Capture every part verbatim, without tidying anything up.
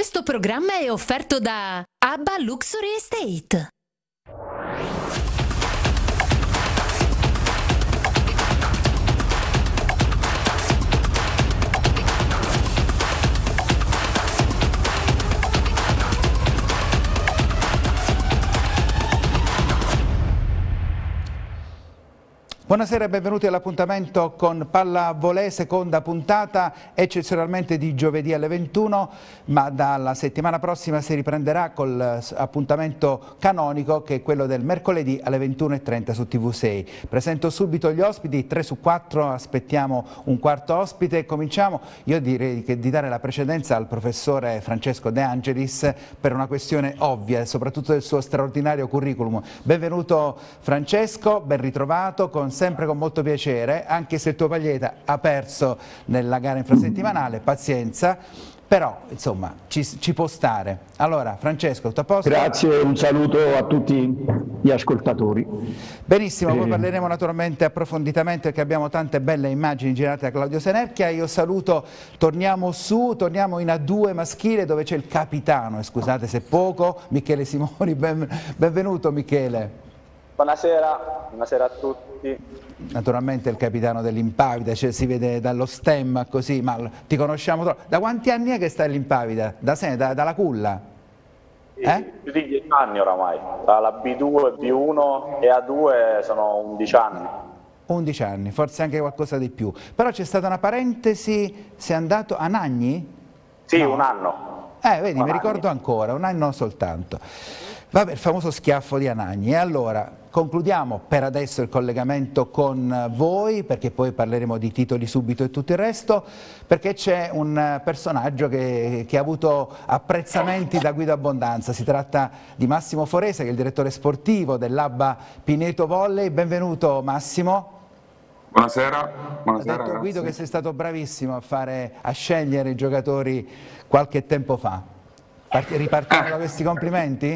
Questo programma è offerto da Abba Luxury Estate. Buonasera e benvenuti all'appuntamento con Pallavolo, seconda puntata eccezionalmente di giovedì alle ventuno, ma dalla settimana prossima si riprenderà col appuntamento canonico che è quello del mercoledì alle ventuno e trenta su T V sei. Presento subito gli ospiti, tre su quattro, aspettiamo un quarto ospite. Cominciamo, io direi che di dare la precedenza al professore Francesco De Angelis per una questione ovvia e soprattutto del suo straordinario curriculum. Benvenuto Francesco, ben ritrovato, con sempre con molto piacere, anche se il tuo Paglieta ha perso nella gara infrasettimanale, pazienza, però insomma ci, ci può stare. Allora Francesco, tutto a posto? Grazie, un saluto a tutti gli ascoltatori. Benissimo, eh. poi parleremo naturalmente approfonditamente perché abbiamo tante belle immagini girate da Claudio Senerchia. Io saluto, torniamo su, torniamo in A due maschile dove c'è il capitano, e scusate se poco, Michele Simoni, ben, benvenuto Michele. Buonasera, buonasera a tutti. Naturalmente il capitano dell'Impavida, cioè si vede dallo stemma così, ma ti conosciamo troppo. Da quanti anni è che stai all'Impavida? Da se, da, dalla culla? Sì, eh? Più di dieci anni oramai, dalla B due, B uno e A due sono undici anni. undici anni, forse anche qualcosa di più. Però c'è stata una parentesi, sei andato a Nagni? Sì, no. un anno. Eh, vedi, un mi ricordo anni. ancora, un anno soltanto. Vabbè, il famoso schiaffo di Anagni. E allora, concludiamo per adesso il collegamento con voi, perché poi parleremo di titoli subito e tutto il resto, perché c'è un personaggio che, che ha avuto apprezzamenti da Guido Abbondanza. Si tratta di Massimo Forese, che è il direttore sportivo dell'Abba Pineto Volley. Benvenuto Massimo. Buonasera. Buonasera, ha detto Guido grazie. che sei stato bravissimo a, fare, a scegliere i giocatori qualche tempo fa. Ripartiamo da questi complimenti?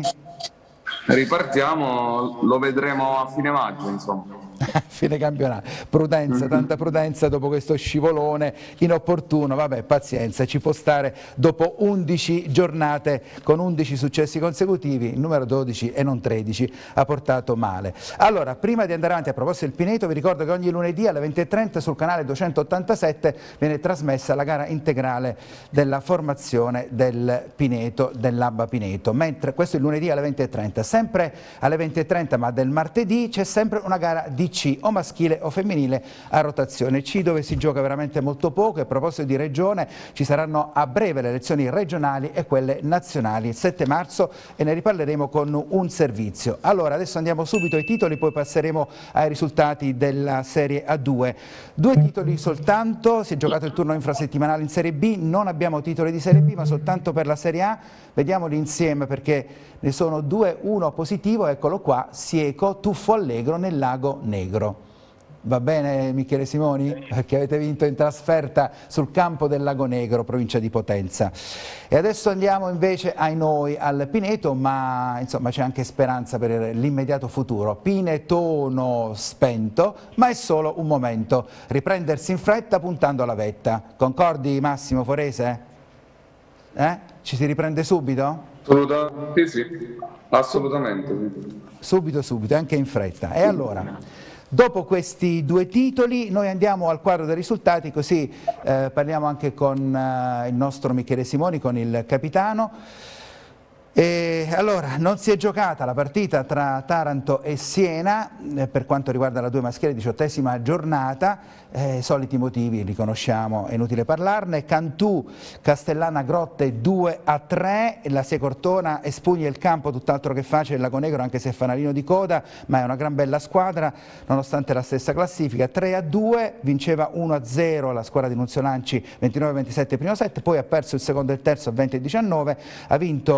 Ripartiamo, lo vedremo a fine maggio, insomma. Fine campionato, prudenza, tanta prudenza dopo questo scivolone inopportuno, vabbè pazienza, ci può stare dopo undici giornate con undici successi consecutivi, il numero dodici e non tredici ha portato male. Allora, prima di andare avanti, a proposito del Pineto, vi ricordo che ogni lunedì alle venti e trenta sul canale duecentottantasette viene trasmessa la gara integrale della formazione del Pineto, dell'Abba Pineto, mentre questo è il lunedì alle venti e trenta, sempre alle venti e trenta ma del martedì c'è sempre una gara di C, o maschile o femminile a rotazione. C dove si gioca veramente molto poco, e a proposito di regione ci saranno a breve le elezioni regionali e quelle nazionali il sette marzo e ne riparleremo con un servizio. Allora adesso andiamo subito ai titoli, poi passeremo ai risultati della Serie A due. Due titoli soltanto, si è giocato il turno infrasettimanale in Serie B, non abbiamo titoli di Serie B ma soltanto per la Serie A, vediamoli insieme perché ne sono due, uno positivo, eccolo qua, Sieco, tuffo allegro nel Lago Negro. Va bene Michele Simoni? Perché avete vinto in trasferta sul campo del Lago Negro, provincia di Potenza. E adesso andiamo invece ai noi, al Pineto, ma insomma c'è anche speranza per l'immediato futuro. Pinetono spento, ma è solo un momento. Riprendersi in fretta puntando alla vetta. Concordi Massimo Forese? Eh? Ci si riprende subito? Assolutamente sì, assolutamente sì. Subito, subito, anche in fretta. E allora, dopo questi due titoli noi andiamo al quadro dei risultati, così eh, parliamo anche con eh, il nostro Michele Simoni, con il capitano. E allora, non si è giocata la partita tra Taranto e Siena, eh, per quanto riguarda la due maschile, diciottesima giornata, eh, soliti motivi li conosciamo, è inutile parlarne. Cantù, Castellana Grotte due a tre, la Secortona espugna il campo, tutt'altro che facile, il Lago Negro anche se è fanalino di coda, ma è una gran bella squadra, nonostante la stessa classifica. tre a due, vinceva uno a zero la squadra di Nunzio Lanci, ventinove a ventisette primo set, poi ha perso il secondo e il terzo a venti a diciannove, ha vinto gli altri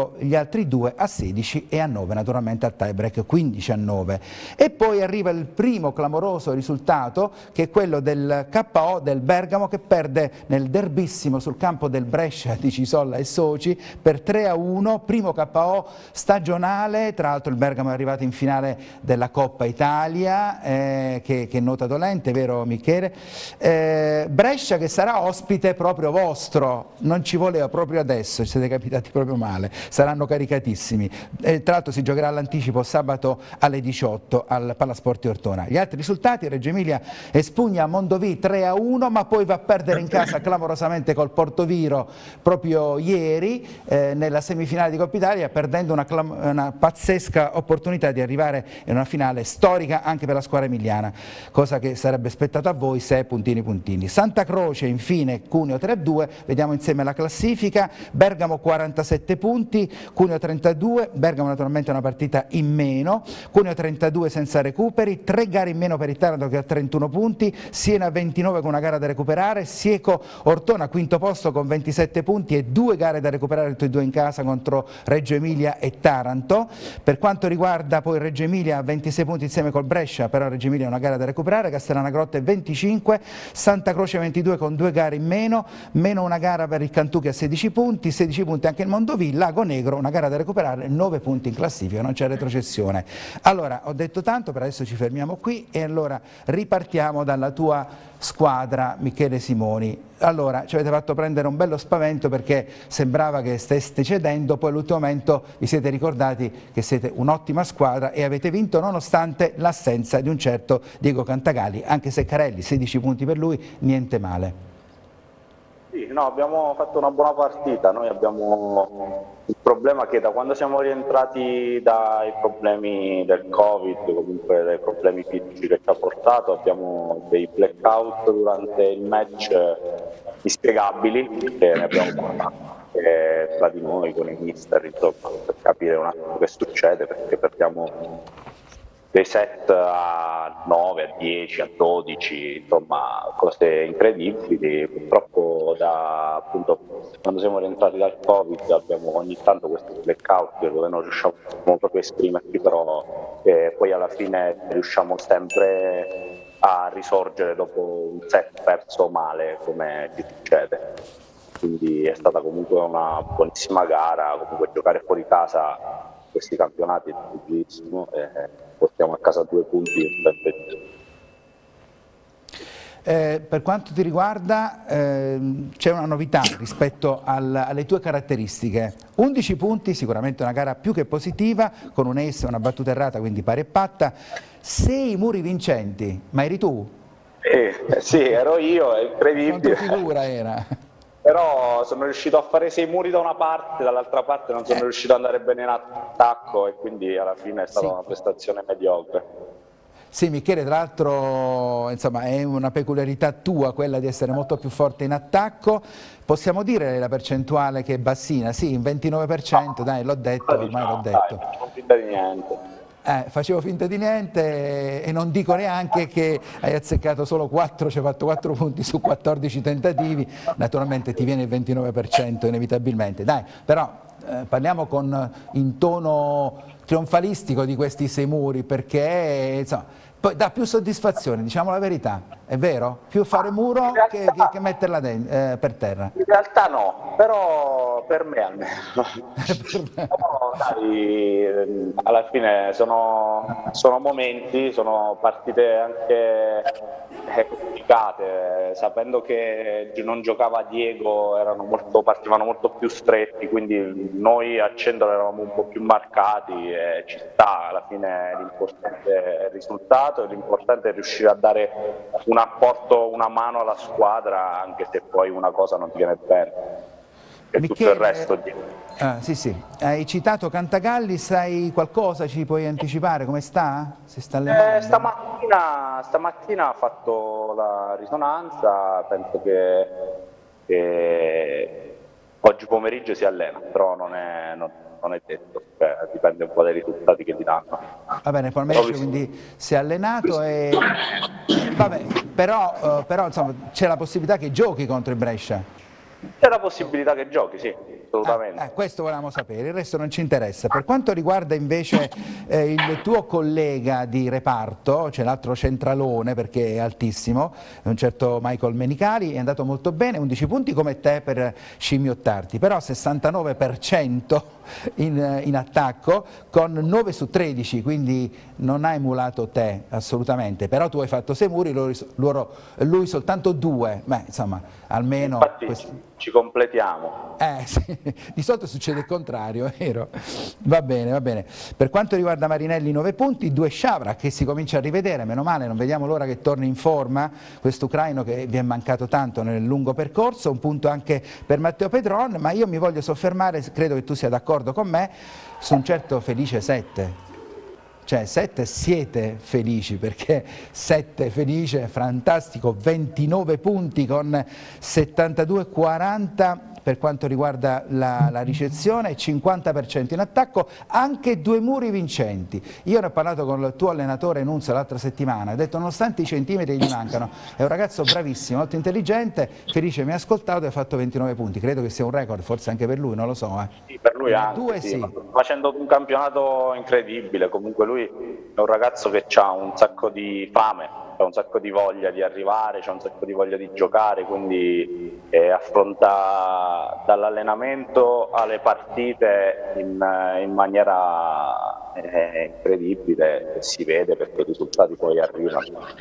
altri due a sedici e a nove, naturalmente al tie break quindici a nove. E poi arriva il primo clamoroso risultato, che è quello del K O del Bergamo, che perde nel derbissimo sul campo del Brescia di Cisolla e Soci per tre a uno, primo K O stagionale. Tra l'altro il Bergamo è arrivato in finale della Coppa Italia, eh, che, che è nota dolente, vero Michele? Eh, Brescia che sarà ospite proprio vostro, non ci voleva proprio adesso, siete capitati proprio male, saranno caricatissimi. Eh, tra l'altro si giocherà all'anticipo sabato alle diciotto al Palasport di Ortona. Gli altri risultati: Reggio Emilia espugna Mondovì tre a uno, ma poi va a perdere in casa clamorosamente col Portoviro proprio ieri eh, nella semifinale di Coppa Italia, perdendo una, una pazzesca opportunità di arrivare in una finale storica anche per la squadra emiliana, cosa che sarebbe spettato a voi se puntini puntini. Santa Croce infine Cuneo tre a due, vediamo insieme la classifica: Bergamo quarantasette punti, Cuneo trentadue, Bergamo naturalmente una partita in meno, Cuneo trentadue senza recuperi, tre gare in meno per il Taranto che ha trentuno punti, Siena ventinove con una gara da recuperare, Sieco Ortona quinto posto con ventisette punti e due gare da recuperare, tutte e due in casa contro Reggio Emilia e Taranto. Per quanto riguarda poi Reggio Emilia, ventisei punti insieme col Brescia, però Reggio Emilia ha una gara da recuperare, Castellana Grotte venticinque, Santa Croce ventidue con due gare in meno, meno una gara per il Cantù che ha sedici punti, sedici punti anche il Mondovì, Lago Negro una gara da recuperare, nove punti in classifica, non c'è retrocessione. Allora, ho detto tanto, per adesso ci fermiamo qui e allora ripartiamo dalla tua squadra, Michele Simoni. Allora, ci avete fatto prendere un bello spavento perché sembrava che steste cedendo, poi all'ultimo momento vi siete ricordati che siete un'ottima squadra e avete vinto nonostante l'assenza di un certo Diego Cantagalli, anche se Carelli, sedici punti per lui, niente male. Sì, no, abbiamo fatto una buona partita. Noi abbiamo il problema che da quando siamo rientrati dai problemi del Covid, comunque dai problemi fisici che ci ha portato, abbiamo dei blackout durante il match inspiegabili, che ne abbiamo parlato tra di noi con i mister, insomma, per capire un attimo che succede, perché perdiamo dei set a nove, a dieci, a dodici, insomma cose incredibili. Purtroppo da, appunto, quando siamo rientrati dal Covid abbiamo ogni tanto questi blackout dove non riusciamo proprio a esprimerci, però eh, poi alla fine riusciamo sempre a risorgere dopo un set perso male, come ci succede. Quindi è stata comunque una buonissima gara, comunque giocare fuori casa questi campionati è bellissimo e portiamo a casa due punti. Eh, per quanto ti riguarda eh, c'è una novità rispetto al, alle tue caratteristiche: undici punti, sicuramente una gara più che positiva, con un ace e una battuta errata, quindi pari e patta, sei muri vincenti, ma eri tu? Eh, sì, ero io, è incredibile. Quanto figura era? Però sono riuscito a fare sei muri da una parte, dall'altra parte non sono riuscito ad andare bene in attacco e quindi alla fine è stata sì. una prestazione mediocre. Sì, Michele, tra l'altro insomma è una peculiarità tua quella di essere molto più forte in attacco. Possiamo dire la percentuale che è bassina? Sì, in ventinove per cento, dai, l'ho detto, ormai l'ho detto. Dai, non finta di niente. Eh, facevo finta di niente e non dico neanche che hai azzeccato solo quattro, ci hai fatto quattro punti su quattordici tentativi, naturalmente ti viene il ventinove per cento inevitabilmente. Dai, però eh, parliamo con, in tono trionfalistico di questi sei muri, perché insomma, poi dà più soddisfazione, diciamo la verità, è vero? Più fare muro che, che, che metterla eh, per terra. In realtà no, però per me almeno. No, dai, alla fine sono, sono momenti, sono partite anche complicate, sapendo che non giocava Diego erano molto, partivano molto più stretti, quindi noi a centro eravamo un po' più marcati e ci sta, alla fine l'importante è il risultato e l'importante è riuscire a dare un apporto, una mano alla squadra, anche se poi una cosa non ti viene bene e Michele, tutto il resto di... ah, sì, sì. Hai citato Cantagalli, sai qualcosa, ci puoi anticipare come sta? Si sta eh, stamattina, stamattina ha fatto la risonanza, penso che, che oggi pomeriggio si allena, però non è, non, non è detto, cioè, dipende un po' dai risultati che ti danno. Va bene, pomeriggio quindi si è allenato e vabbè, però, uh, però insomma c'è la possibilità che giochi contro il Brescia. C'è la possibilità che giochi, sì, assolutamente. Eh, eh, questo volevamo sapere, il resto non ci interessa. Per quanto riguarda invece eh, il tuo collega di reparto, c'è l'altro centralone perché è altissimo, è un certo Michael Menicali, è andato molto bene, undici punti come te per scimmiottarti, però sessantanove per cento in, in attacco con nove su tredici, quindi non ha emulato te assolutamente, però tu hai fatto sei muri, lui, loro, lui soltanto due, beh insomma almeno... Infatti Questi... ci completiamo. Eh, sì. Di solito succede il contrario, è vero? Va bene, va bene. Per quanto riguarda Marinelli nove punti, due Sciavra che si comincia a rivedere, meno male, non vediamo l'ora che torni in forma, questo ucraino che vi è mancato tanto nel lungo percorso, un punto anche per Matteo Pedron, ma io mi voglio soffermare, credo che tu sia d'accordo con me, su un certo Felice sette. Cioè sette siete felici perché sette felice, fantastico, ventinove punti con settantadue quaranta per quanto riguarda la, la ricezione, cinquanta per cento in attacco, anche due muri vincenti. Io ne ho parlato con il tuo allenatore Nunzio l'altra settimana, ho detto nonostante i centimetri gli mancano, è un ragazzo bravissimo, molto intelligente, Felice mi ha ascoltato e ha fatto ventinove punti, credo che sia un record, forse anche per lui, non lo so. Eh. Sì, per lui anche, due, sì, sì. Facendo un campionato incredibile, comunque lui è un ragazzo che ha un sacco di fame, ha un sacco di voglia di arrivare, c'ha un sacco di voglia di giocare, quindi eh, affronta dall'allenamento alle partite in, in maniera eh, incredibile, e si vede perché i risultati poi arrivano.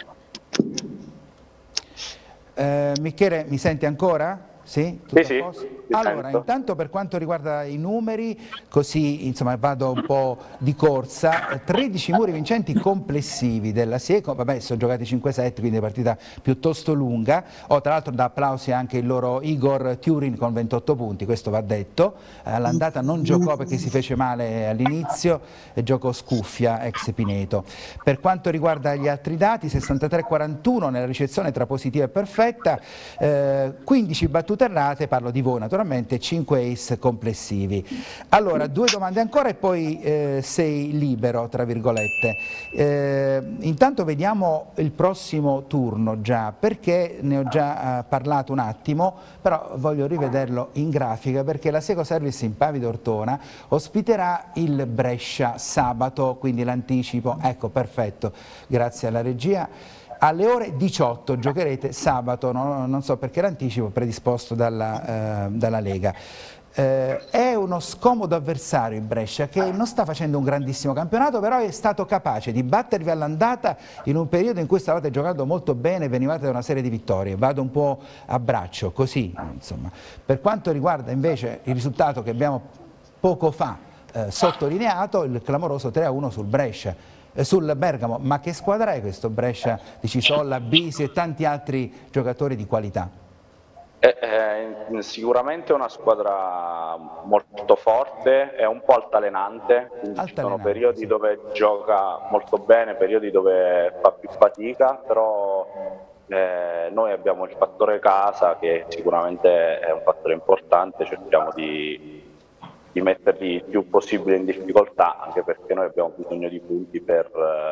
Eh, Michele, mi senti ancora? Sì? Tutto Sì, a posto? sì, Allora, sento. intanto per quanto riguarda i numeri, così insomma vado un po' di corsa, tredici muri vincenti complessivi della Sieco, vabbè sono giocati cinque sette, quindi è partita piuttosto lunga, ho tra l'altro da applausi anche il loro Igor Turin con ventotto punti, questo va detto, all'andata non giocò perché si fece male all'inizio e giocò Scuffia ex Pineto. Per quanto riguarda gli altri dati, sessantatré quarantuno nella ricezione tra positiva e perfetta, eh, quindici battute errate, parlo di voi naturalmente, cinque ace complessivi. Allora, due domande ancora e poi eh, sei libero, tra virgolette. Eh, intanto vediamo il prossimo turno già, perché ne ho già eh, parlato un attimo, però voglio rivederlo in grafica, perché la Seco Service in Pavido Ortona ospiterà il Brescia sabato, quindi l'anticipo, ecco perfetto, grazie alla regia. Alle ore diciotto giocherete sabato, no? Non so perché l'anticipo predisposto dalla, eh, dalla Lega. Eh, è uno scomodo avversario il Brescia che non sta facendo un grandissimo campionato, però è stato capace di battervi all'andata in un periodo in cui stavate giocando molto bene e venivate da una serie di vittorie. Vado un po' a braccio, così insomma. Per quanto riguarda invece il risultato che abbiamo poco fa eh, sottolineato, il clamoroso tre a uno sul Brescia. Sul Bergamo, ma che squadra è questo Brescia di Cisolla, Bisi e tanti altri giocatori di qualità? È, è sicuramente una squadra molto forte, è un po' altalenante, quindi ci sono periodi sì. dove gioca molto bene, periodi dove fa più fatica, però eh, noi abbiamo il fattore casa che sicuramente è un fattore importante, cerchiamo di di metterli il più possibile in difficoltà, anche perché noi abbiamo bisogno di punti per,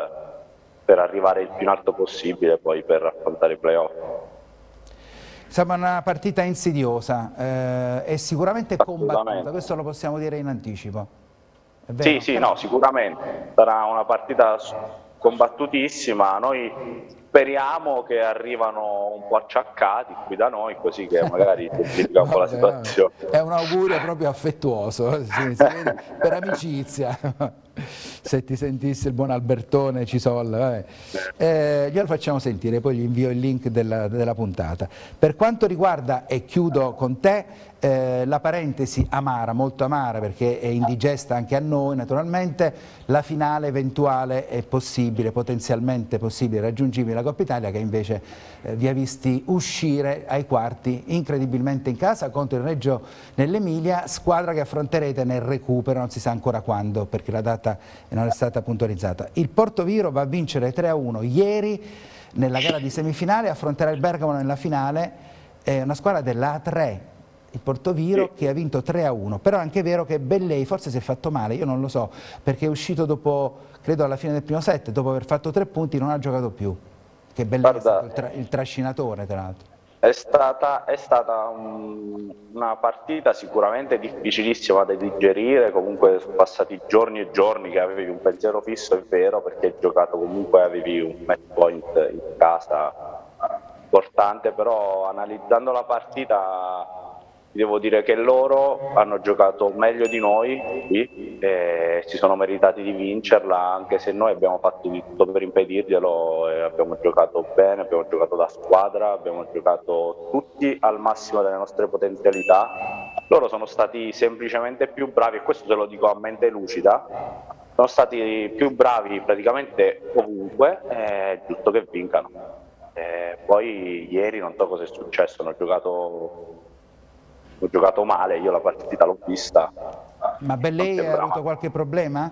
per arrivare il più in alto possibile poi per affrontare i playoff. Insomma una partita insidiosa eh, e sicuramente combattuta, questo lo possiamo dire in anticipo. È vero? Sì, sì, no, sicuramente. Sarà una partita combattutissima, noi speriamo che arrivano un po' acciaccati qui da noi, così che magari semplifica un po' la situazione. È un augurio proprio affettuoso, sì, si vede, per amicizia. Se ti sentisse il buon Albertone Cisolla, eh, glielo facciamo sentire, poi gli invio il link della, della puntata. Per quanto riguarda, e chiudo con te, eh, la parentesi amara, molto amara perché è indigesta anche a noi naturalmente, la finale eventuale è possibile, potenzialmente possibile, raggiungibile la Coppa Italia, che invece eh, vi ha visti uscire ai quarti incredibilmente in casa contro il Reggio nell'Emilia, squadra che affronterete nel recupero, non si sa ancora quando perché la data non è stata puntualizzata. Il Portoviro va a vincere tre a uno ieri nella gara di semifinale, affronterà il Bergamo nella finale, è una squadra della A tre, il Portoviro, sì, che ha vinto tre a uno, però è anche vero che Bellei forse si è fatto male, io non lo so, perché è uscito dopo, credo alla fine del primo set, dopo aver fatto tre punti non ha giocato più, che Bellei Guarda, è stato il, tra il trascinatore tra l'altro. È stata, è stata un, una partita sicuramente difficilissima da digerire, comunque sono passati giorni e giorni che avevi un pensiero fisso, è vero, perché hai giocato comunque, avevi un match point in casa importante, però analizzando la partita devo dire che loro hanno giocato meglio di noi qui, e si sono meritati di vincerla, anche se noi abbiamo fatto di tutto per impedirglielo, e abbiamo giocato bene, abbiamo giocato da squadra, abbiamo giocato tutti al massimo delle nostre potenzialità. Loro sono stati semplicemente più bravi, e questo te lo dico a mente lucida, sono stati più bravi praticamente ovunque, è giusto che vincano. E poi ieri non so cosa è successo, hanno giocato... ho giocato male, io la partita l'ho vista. Ma Bellei ha avuto qualche problema?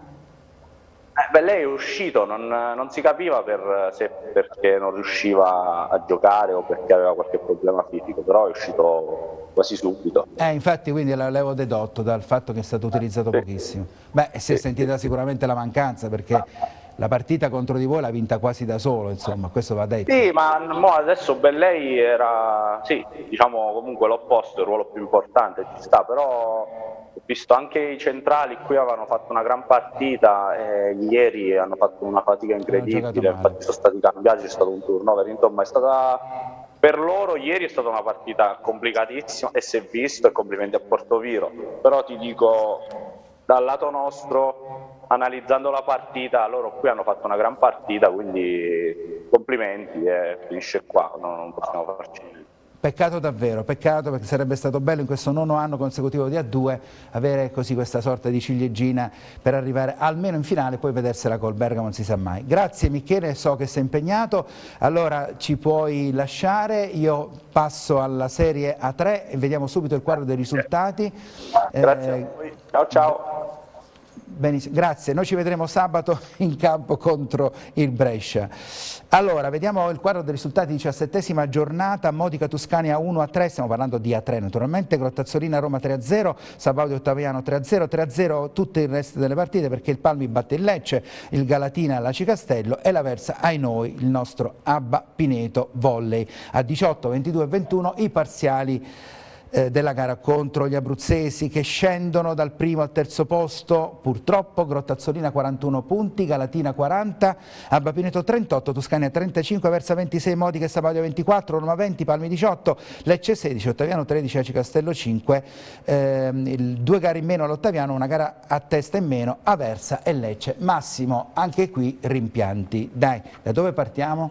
Eh, Bellei è uscito, non, non si capiva per, se perché non riusciva a giocare o perché aveva qualche problema fisico, però è uscito quasi subito. Eh, infatti quindi l'avevo dedotto dal fatto che è stato utilizzato sì. pochissimo. Beh, si è sentita sicuramente la mancanza, perché la partita contro di voi l'ha vinta quasi da solo, insomma, questo va detto. Sì, ma mo adesso Bellei era, sì, diciamo comunque l'opposto, il ruolo più importante, ci sta, però ho visto anche i centrali qui avevano fatto una gran partita, e ieri hanno fatto una fatica incredibile, infatti sono stati cambiati, c'è stato un turnover, insomma è stata... Per loro ieri è stata una partita complicatissima e si è visto, e complimenti a Portoviro, però ti dico dal lato nostro, analizzando la partita, loro qui hanno fatto una gran partita, quindi complimenti e finisce qua, no, non possiamo farci niente. Peccato davvero, peccato, perché sarebbe stato bello in questo nono anno consecutivo di A due avere così questa sorta di ciliegina per arrivare almeno in finale, poi vedersela col Bergamo non si sa mai. Grazie Michele, so che sei impegnato, allora ci puoi lasciare, io passo alla Serie A tre e vediamo subito il quadro dei risultati. Grazie eh, a voi, ciao ciao. Benissimo, grazie, noi ci vedremo sabato in campo contro il Brescia. Allora, vediamo il quadro dei risultati, diciassettesima giornata, Modica Tuscania uno a tre, stiamo parlando di A tre naturalmente, Grottazzolina Roma tre a zero, Sabaudio Ottaviano tre a zero, tre a zero tutte il resto delle partite, perché il Palmi batte il Lecce, il Galatina l'Aci Castello e la Versa ai noi il nostro Abba Pineto Volley. A diciotto, ventidue e ventuno i parziali della gara contro gli abruzzesi che scendono dal primo al terzo posto, purtroppo Grottazzolina quarantuno punti, Galatina quaranta, Abba Pineto trentotto, Tuscania trentacinque, Versa ventisei, Modica e Sabaudio ventiquattro, Roma venti, Palmi diciotto, Lecce sedici, Ottaviano tredici, Aci Castello cinque, ehm, il, due gare in meno all'Ottaviano, una gara a testa in meno a Versa e Lecce. Massimo, anche qui rimpianti. Dai, da dove partiamo?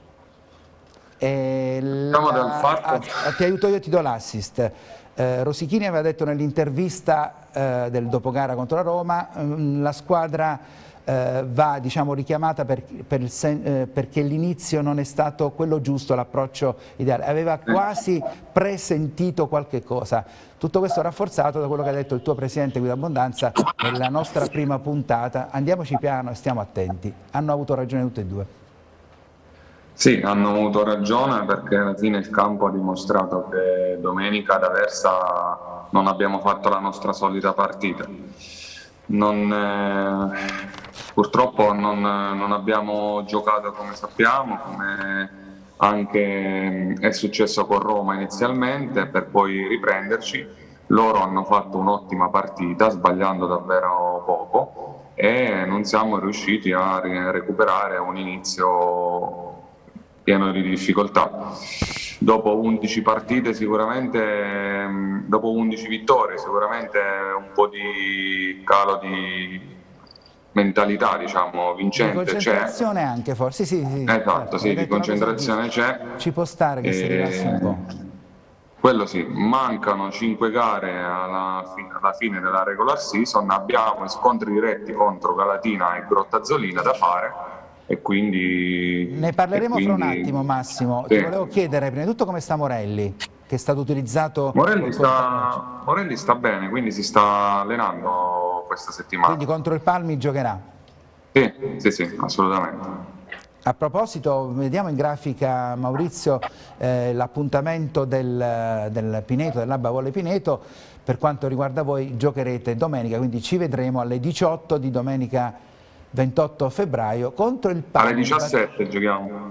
Eh, la, del fatto. a, ti aiuto io, ti do l'assist. Eh, Rosichini aveva detto nell'intervista eh, del dopogara contro la Roma, mh, la squadra eh, va diciamo, richiamata per, per il sen, eh, perché l'inizio non è stato quello giusto, l'approccio ideale, aveva quasi presentito qualche cosa. Tutto questo rafforzato da quello che ha detto il tuo presidente Guido Abbondanza nella nostra prima puntata. Andiamoci piano e stiamo attenti. Hanno avuto ragione tutte e due. Sì, hanno avuto ragione, perché alla fine il campo ha dimostrato che domenica ad Aversa non abbiamo fatto la nostra solita partita. Non, eh, purtroppo non, non abbiamo giocato come sappiamo, come anche è successo con Roma inizialmente, per poi riprenderci. Loro hanno fatto un'ottima partita, sbagliando davvero poco, e non siamo riusciti a recuperare un inizio pieno di difficoltà. Dopo undici partite sicuramente, dopo undici vittorie sicuramente un po' di calo di mentalità, diciamo, vincente c'è. Di concentrazione anche forse, sì, sì. Esatto, certo, sì, di concentrazione c'è. Ci può stare che e... si rilassi un po'. Quello sì, mancano cinque gare alla fine, alla fine della regular season, abbiamo scontri diretti contro Galatina e Grottazzolina da fare, e quindi... Ne parleremo e quindi, fra un attimo, Massimo. Sì. Ti volevo chiedere prima di tutto come sta Morelli, che è stato utilizzato... Morelli sta, Morelli sta bene, quindi si sta allenando questa settimana. Quindi contro il Palmi giocherà? Sì, sì, sì, assolutamente. A proposito, vediamo in grafica, Maurizio, eh, l'appuntamento del, del Pineto, dell'Abba Volley Pineto. Per quanto riguarda voi, giocherete domenica, quindi ci vedremo alle diciotto di domenica ventotto febbraio contro il Palmi. Alle diciassette giochiamo.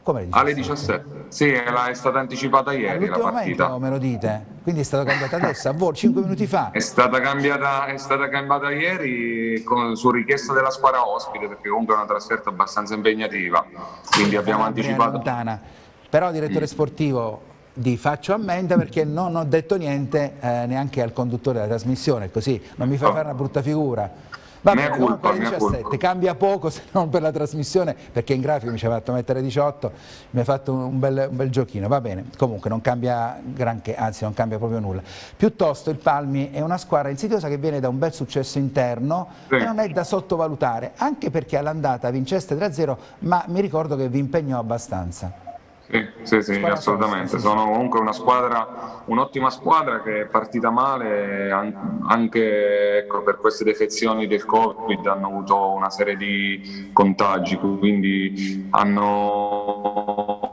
Come le diciassette? Alle diciassette, sì, è stata anticipata ieri la partita. Momento me lo dite? Quindi è stata cambiata adesso, a volo, cinque minuti fa? È stata cambiata, è stata cambiata ieri con, su richiesta della squadra ospite, perché comunque è una trasferta abbastanza impegnativa, quindi abbiamo anticipato. Lontana. Però direttore mm. sportivo, di faccio ammenda perché non ho detto niente eh, neanche al conduttore della trasmissione, così non mi fa oh. fare una brutta figura. Va bene, comunque alle diciassette, cambia poco se non per la trasmissione, perché in grafico mi ci ha fatto mettere diciotto, mi ha fatto un bel, un bel giochino, va bene, comunque non cambia granché, anzi non cambia proprio nulla. Piuttosto il Palmi è una squadra insidiosa che viene da un bel successo interno sì. e non è da sottovalutare, anche perché all'andata vinceste tre a zero, ma mi ricordo che vi impegnò abbastanza. Sì, sì, sì, assolutamente. Sono comunque una squadra, un'ottima squadra che è partita male, anche ecco, per queste defezioni del Covid hanno avuto una serie di contagi, quindi hanno...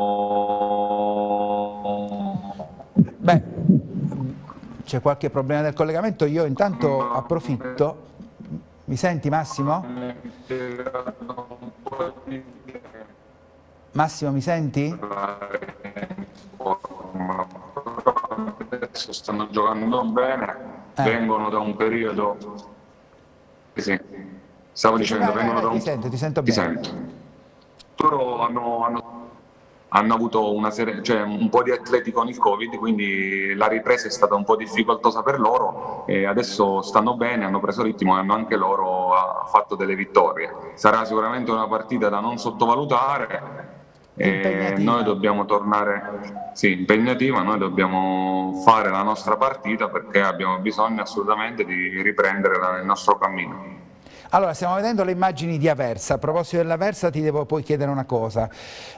Beh, c'è qualche problema del collegamento, io intanto approfitto. Mi senti Massimo? Massimo, mi senti? Adesso stanno giocando bene, eh. vengono da un periodo... Sì, stavo dicendo, eh, vengono eh, da un... Ti sento, ti sento ti bene. Sento. Loro hanno, hanno, hanno avuto una serie, cioè un po' di atleti con il Covid, quindi la ripresa è stata un po' difficoltosa per loro e adesso stanno bene, hanno preso ritmo e hanno anche loro fatto delle vittorie. Sarà sicuramente una partita da non sottovalutare. E noi dobbiamo tornare, sì, impegnativa, noi dobbiamo fare la nostra partita perché abbiamo bisogno assolutamente di riprendere il nostro cammino. Allora, stiamo vedendo le immagini di Aversa. A proposito dell'Aversa ti devo poi chiedere una cosa.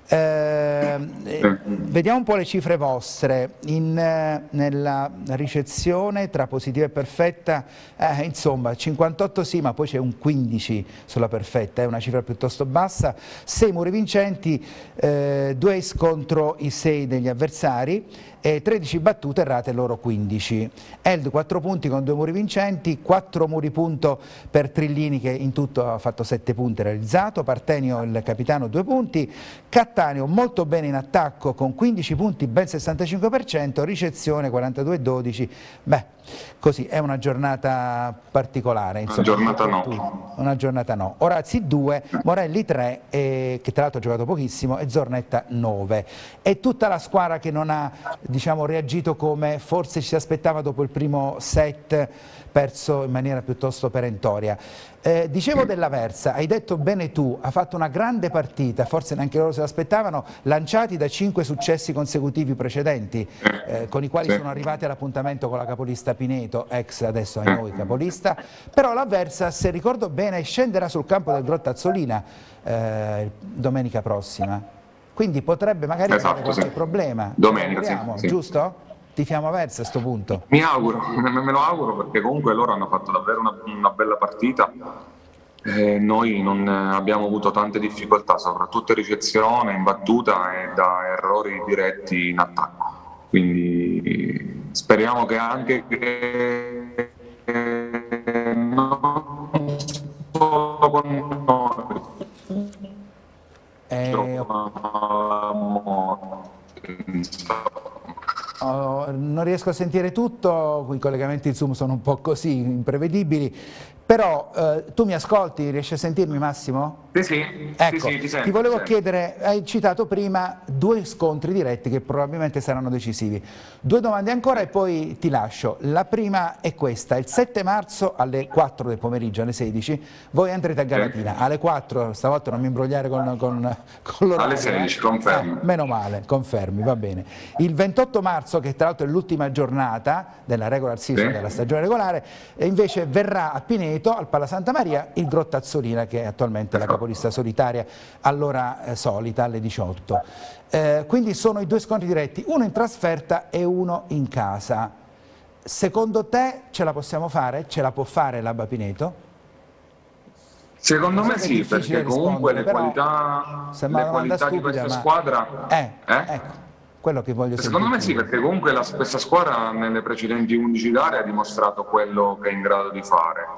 Eh, sì. Vediamo un po' le cifre vostre. In, eh, nella ricezione tra positiva e perfetta, eh, insomma, cinquantotto sì, ma poi c'è un quindici sulla perfetta, è una cifra piuttosto bassa. sei muri vincenti, eh, due ace contro i sei degli avversari e tredici battute errate, loro quindici. Eld quattro punti con due muri vincenti, quattro muri punto per Trillini che in tutto ha fatto sette punti realizzato, Partenio il capitano due punti, Cattaneo molto bene in attacco con quindici punti, ben sessantacinque per cento, ricezione quarantadue a dodici, beh così è una giornata particolare. Insomma, una giornata no. Una giornata no. Orazzi due, Morelli tre, e, che tra l'altro ha giocato pochissimo, e Zornetta nove. È tutta la squadra che non ha diciamo, reagito come forse ci si aspettava dopo il primo set perso in maniera piuttosto perentoria. Eh, dicevo dell'Aversa, hai detto bene tu, ha fatto una grande partita, forse neanche loro se l'aspettavano, lanciati da cinque successi consecutivi precedenti, eh, con i quali sono arrivati all'appuntamento con la capolista Pineto, ex adesso ai noi capolista, però l'Aversa, se ricordo bene, scenderà sul campo del Grottazzolina eh, domenica prossima, quindi potrebbe magari esatto, avere qualche sì. problema. Domenica, Speriamo, sì, sì. Giusto? Tifiamo Aversa a sto punto. Mi auguro, me lo auguro perché comunque loro hanno fatto davvero una, una bella partita. Eh, noi non abbiamo avuto tante difficoltà, soprattutto in ricezione, in battuta e da errori diretti in attacco. Quindi speriamo che anche che non solo con noi eh, Oh, non riesco a sentire tutto, i collegamenti Zoom sono un po' così imprevedibili, però eh, tu mi ascolti, riesci a sentirmi Massimo? Sì, sì, ecco, sì, sì, ti, sento, ti volevo ti chiedere, hai citato prima due scontri diretti che probabilmente saranno decisivi. Due domande ancora e poi ti lascio. La prima è questa, il sette marzo alle quattro del pomeriggio, alle sedici, voi andrete a Galatina, sì. alle quattro, stavolta non mi imbrogliare con, con, con l'orario. Alle sedici, confermi. Eh, meno male, confermi, va bene. Il ventotto marzo, che tra l'altro è l'ultima giornata della regular season, sì. della stagione regolare, invece verrà a Pineto, al Pala Santa Maria, il Grottazzolina, che è attualmente la capolista solitaria all'ora eh, solita, alle diciotto. Eh, quindi sono i due scontri diretti, uno in trasferta e uno in casa. Secondo te ce la possiamo fare? Ce la può fare l'Abba Pineto? Secondo me sì, perché comunque le qualità, le qualità stupida, di questa ma... squadra... Eh, eh? Ecco. Quello che voglio Secondo me sì, perché comunque la, questa squadra nelle precedenti undici gare ha dimostrato quello che è in grado di fare.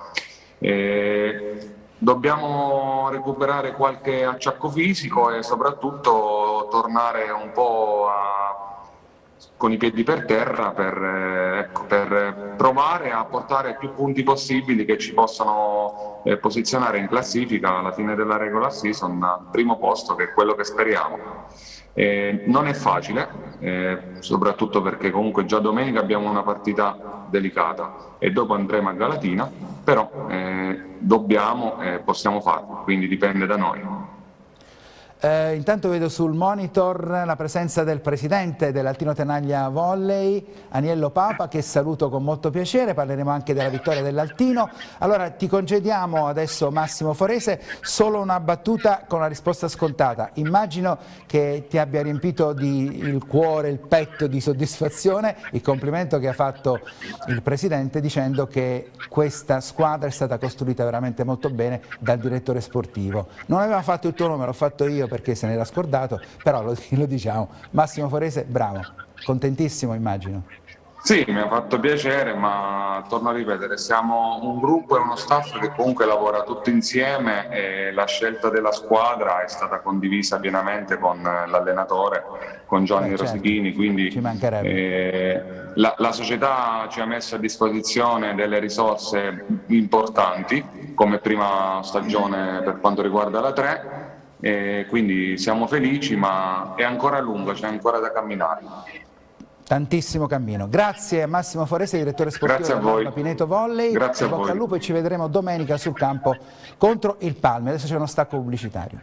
E dobbiamo recuperare qualche acciacco fisico e soprattutto tornare un po' a, con i piedi per terra per, eh, ecco, per provare a portare più punti possibili che ci possano eh, posizionare in classifica alla fine della regular season al primo posto, che è quello che speriamo. Eh, non è facile, eh, soprattutto perché comunque già domenica abbiamo una partita delicata e dopo andremo a Galatina, però eh, dobbiamo e eh, possiamo farlo, quindi dipende da noi. Eh, intanto vedo sul monitor la presenza del presidente dell'Altino Tenaglia Volley, Aniello Papa, che saluto con molto piacere. Parleremo anche della vittoria dell'Altino. Allora ti congediamo adesso, Massimo Forese, solo una battuta con la risposta scontata. Immagino che ti abbia riempito di, il cuore, il petto di soddisfazione il complimento che ha fatto il presidente dicendo che questa squadra è stata costruita veramente molto bene dal direttore sportivo. Non aveva fatto il tuo nome, l'ho fatto io perché se n'era scordato, però lo, lo diciamo. Massimo Forese, bravo, contentissimo immagino. Sì, mi ha fatto piacere, ma torno a ripetere, siamo un gruppo e uno staff che comunque lavora tutto insieme e la scelta della squadra è stata condivisa pienamente con l'allenatore, con Gianni eh, certo. Rosichini, quindi ci mancherebbe. Eh, la, la società ci ha messo a disposizione delle risorse importanti come prima stagione per quanto riguarda la tre. E quindi siamo felici, ma è ancora lungo, c'è ancora da camminare. Tantissimo cammino. Grazie a Massimo Forese, direttore sportivo del Papineto Volley. Grazie a voi. Bocca al lupo e ci vedremo domenica sul campo contro il Palme. Adesso c'è uno stacco pubblicitario.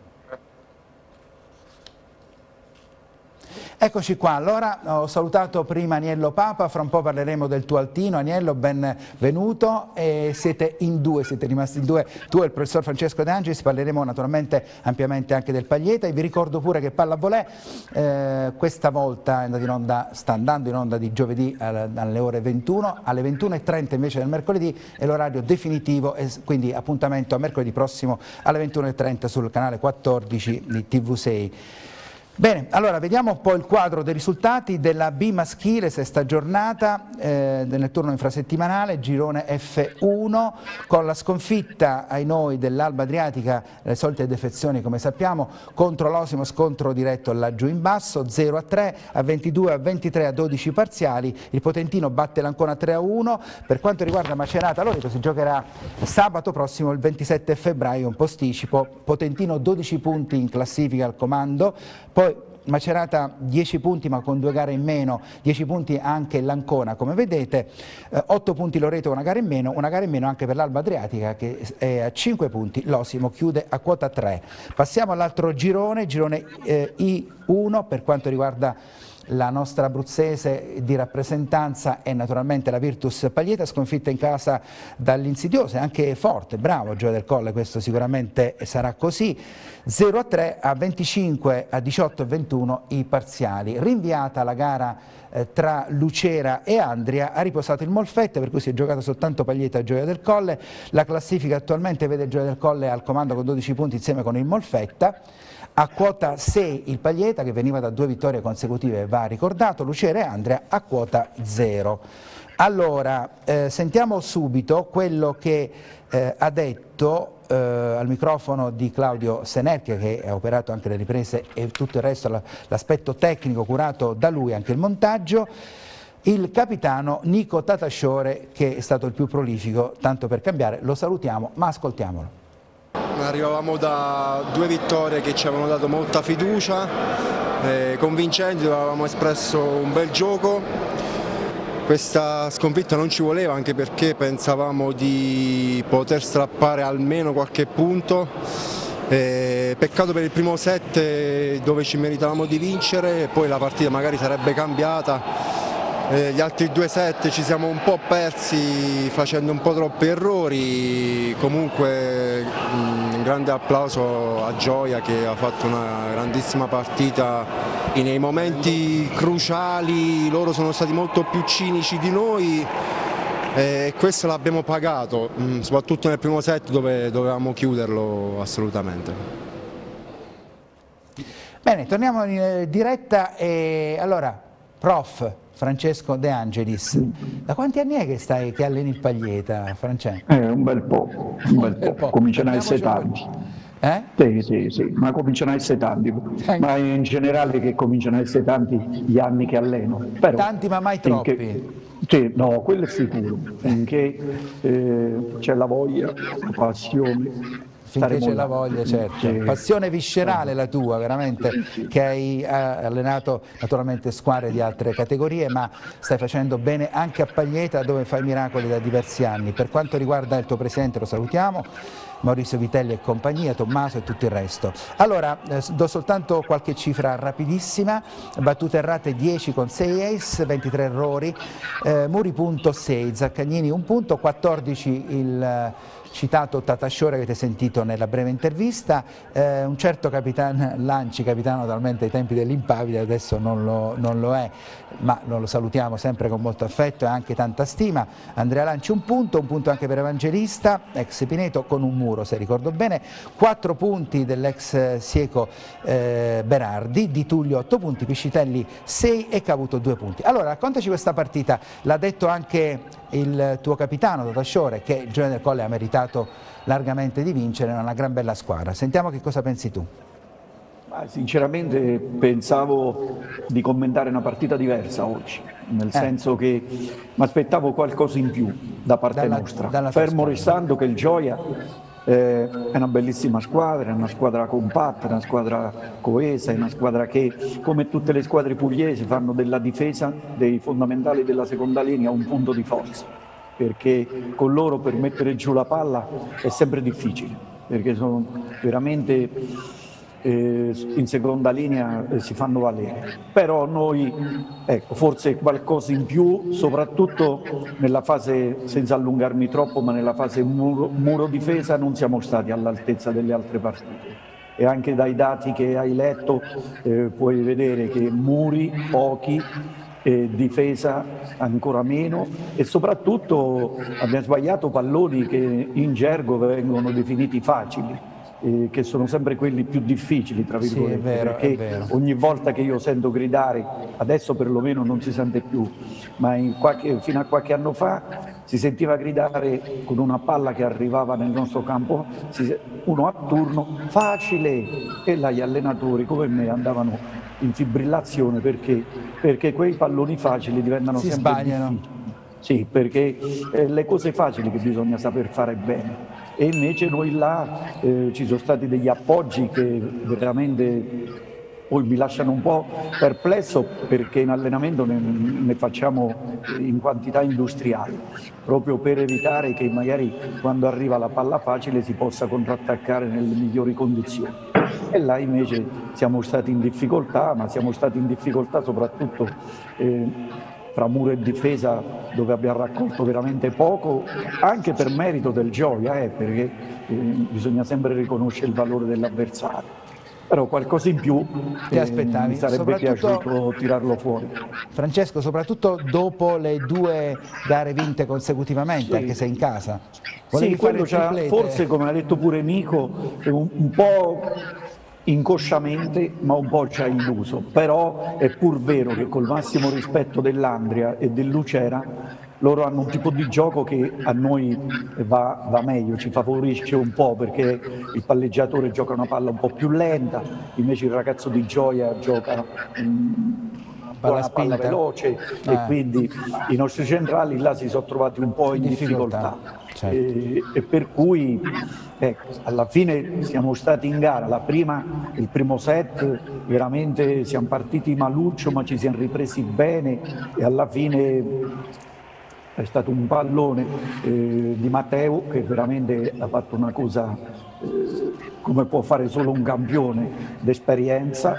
Eccoci qua, allora ho salutato prima Aniello Papa, fra un po' parleremo del tuo Altino. Aniello, benvenuto, e siete in due, siete rimasti in due, tu e il professor Francesco De Angelis, parleremo naturalmente ampiamente anche del Paglieta. E vi ricordo pure che Pallavolè eh, questa volta è andato in onda, sta andando in onda di giovedì alle ore ventuno, alle ventuno e trenta invece del mercoledì è l'orario definitivo, e quindi appuntamento a mercoledì prossimo alle ventuno e trenta sul canale quattordici di T V sei. Bene, allora vediamo un po' il quadro dei risultati della B maschile, sesta giornata eh, nel turno infrasettimanale, girone F uno, con la sconfitta ai noi dell'Alba Adriatica, le solite defezioni come sappiamo, contro l'Osimo, scontro diretto laggiù in basso, zero a tre, a ventidue, a ventitré, a dodici parziali. Il Potentino batte l'Ancona tre a uno. Per quanto riguarda Macerata Loreto si giocherà sabato prossimo, il ventisette febbraio, un posticipo. Potentino dodici punti in classifica al comando, poi Macerata dieci punti ma con due gare in meno, dieci punti anche l'Ancona come vedete, eh, otto punti Loreto, una gara in meno, una gara in meno anche per l'Alba Adriatica che è a cinque punti, l'Osimo chiude a quota tre. Passiamo all'altro girone, girone eh, I uno per quanto riguarda la nostra abruzzese di rappresentanza è naturalmente la Virtus Paglieta, sconfitta in casa dall'Insidiosa, anche forte, bravo Gioia del Colle, questo sicuramente sarà così, zero a tre, a venticinque, a diciotto e ventuno i parziali. Rinviata la gara eh, tra Lucera e Andria, ha riposato il Molfetta, per cui si è giocato soltanto Paglieta e Gioia del Colle. La classifica attualmente vede Gioia del Colle al comando con dodici punti insieme con il Molfetta. A quota sei il Paglieta, che veniva da due vittorie consecutive, va ricordato, Lucera e Andria a quota zero. Allora, eh, sentiamo subito quello che eh, ha detto eh, al microfono di Claudio Senerchia, che ha operato anche le riprese e tutto il resto, l'aspetto tecnico curato da lui, anche il montaggio, il capitano Nico Tatasciore, che è stato il più prolifico, tanto per cambiare. Lo salutiamo, ma ascoltiamolo. Arrivavamo da due vittorie che ci avevano dato molta fiducia, eh, convincenti, avevamo espresso un bel gioco. Questa sconfitta non ci voleva, anche perché pensavamo di poter strappare almeno qualche punto. Eh, peccato per il primo set dove ci meritavamo di vincere, poi la partita magari sarebbe cambiata. Eh, gli altri due set ci siamo un po' persi facendo un po' troppi errori. Comunque un grande applauso a Gioia, che ha fatto una grandissima partita nei momenti cruciali. Loro sono stati molto più cinici di noi e questo l'abbiamo pagato, soprattutto nel primo set dove dovevamo chiuderlo assolutamente. Bene, torniamo in diretta e allora, prof Francesco De Angelis, da quanti anni è che stai che alleni il Paglieta, Francesco? Eh, un bel po', un bel po', cominciano a essere tardi. Eh? Sì, sì, sì, ma cominciano a essere tanti, ma in generale che cominciano a essere tanti gli anni che alleno. Però, Tanti ma mai troppi. Finché, sì, no, quello è sicuro, finché eh, c'è la voglia, la passione. Finché c'è la voglia, certo. Sì. Passione viscerale la tua, veramente, che hai eh, allenato naturalmente squadre di altre categorie, ma stai facendo bene anche a Paglieta, dove fai miracoli da diversi anni. Per quanto riguarda il tuo presidente, lo salutiamo, Maurizio Vitelli e compagnia, Tommaso e tutto il resto. Allora, eh, do soltanto qualche cifra rapidissima: battute errate dieci con sei ace, ventitré errori, eh, Muri punto sei, Zaccagnini un punto, quattordici il citato Tatasciore che avete sentito nella breve intervista, eh, un certo Capitan Lanci, capitano naturalmente ai tempi dell'Impavida, adesso non lo, non lo è, ma non lo salutiamo sempre con molto affetto e anche tanta stima. Andrea Lanci un punto, un punto anche per Evangelista, ex Pineto con un muro se ricordo bene, quattro punti dell'ex Sieco eh, Berardi, Di Tullio otto punti, Piscitelli sei e Cavuto due punti. Allora raccontaci questa partita, l'ha detto anche il tuo capitano Tatasciore, che il Giovane del Colle ha meritato largamente di vincere, è una gran bella squadra. Sentiamo che cosa pensi tu. Ma sinceramente pensavo di commentare una partita diversa oggi, nel eh. senso che mi aspettavo qualcosa in più da parte dalla, nostra, dalla fermo restando che il Gioia eh, è una bellissima squadra, è una squadra compatta, è una squadra coesa, è una squadra che, come tutte le squadre pugliesi, fanno della difesa, dei fondamentali della seconda linea un punto di forza, perché con loro per mettere giù la palla è sempre difficile, perché sono veramente eh, in seconda linea eh, si fanno valere. Però noi, ecco, forse qualcosa in più, soprattutto nella fase, senza allungarmi troppo, ma nella fase muro, muro difesa non siamo stati all'altezza delle altre partite. E anche dai dati che hai letto eh, puoi vedere che muri pochi, eh, difesa ancora meno, e soprattutto abbiamo sbagliato palloni che in gergo vengono definiti facili, eh, che sono sempre quelli più difficili, tra virgolette, sì, è vero, perché è vero. Ogni volta che io sento gridare, adesso perlomeno non si sente più, ma in qualche, fino a qualche anno fa si sentiva gridare con una palla che arrivava nel nostro campo, uno a turno, facile, e là gli allenatori come me andavano in fibrillazione perché, perché quei palloni facili diventano si sempre sbagliano. difficili. Sì, perché eh, le cose facili che bisogna saper fare bene, e invece noi là eh, ci sono stati degli appoggi che veramente poi mi lasciano un po' perplesso, perché in allenamento ne, ne facciamo in quantità industriali, proprio per evitare che magari quando arriva la palla facile si possa contrattaccare nelle migliori condizioni. E là invece siamo stati in difficoltà, ma siamo stati in difficoltà soprattutto eh, tra muro e difesa, dove abbiamo raccolto veramente poco, anche per merito del Gioia, eh, perché eh, bisogna sempre riconoscere il valore dell'avversario. Però qualcosa in più ti aspettavi. Eh, mi sarebbe piaciuto tirarlo fuori. Francesco, soprattutto dopo le due gare vinte consecutivamente, sì, anche se in casa. Volevi sì, quello c'ha, forse, come ha detto pure Nico, un, un po' inconsciamente, ma un po' ci ha illuso. Però è pur vero che col massimo rispetto dell'Andria e del Lucera, loro hanno un tipo di gioco che a noi va, va meglio, ci favorisce un po', perché il palleggiatore gioca una palla un po' più lenta, invece il ragazzo di Gioia gioca um, una palla veloce, ah. e quindi i nostri centrali là si sono trovati un po' in difficoltà, difficoltà. Certo. e, e per cui ecco, alla fine siamo stati in gara, la prima, il primo set veramente siamo partiti maluccio, ma ci siamo ripresi bene, e alla fine è stato un pallone eh, di Matteo che veramente ha fatto una cosa eh, come può fare solo un campione d'esperienza,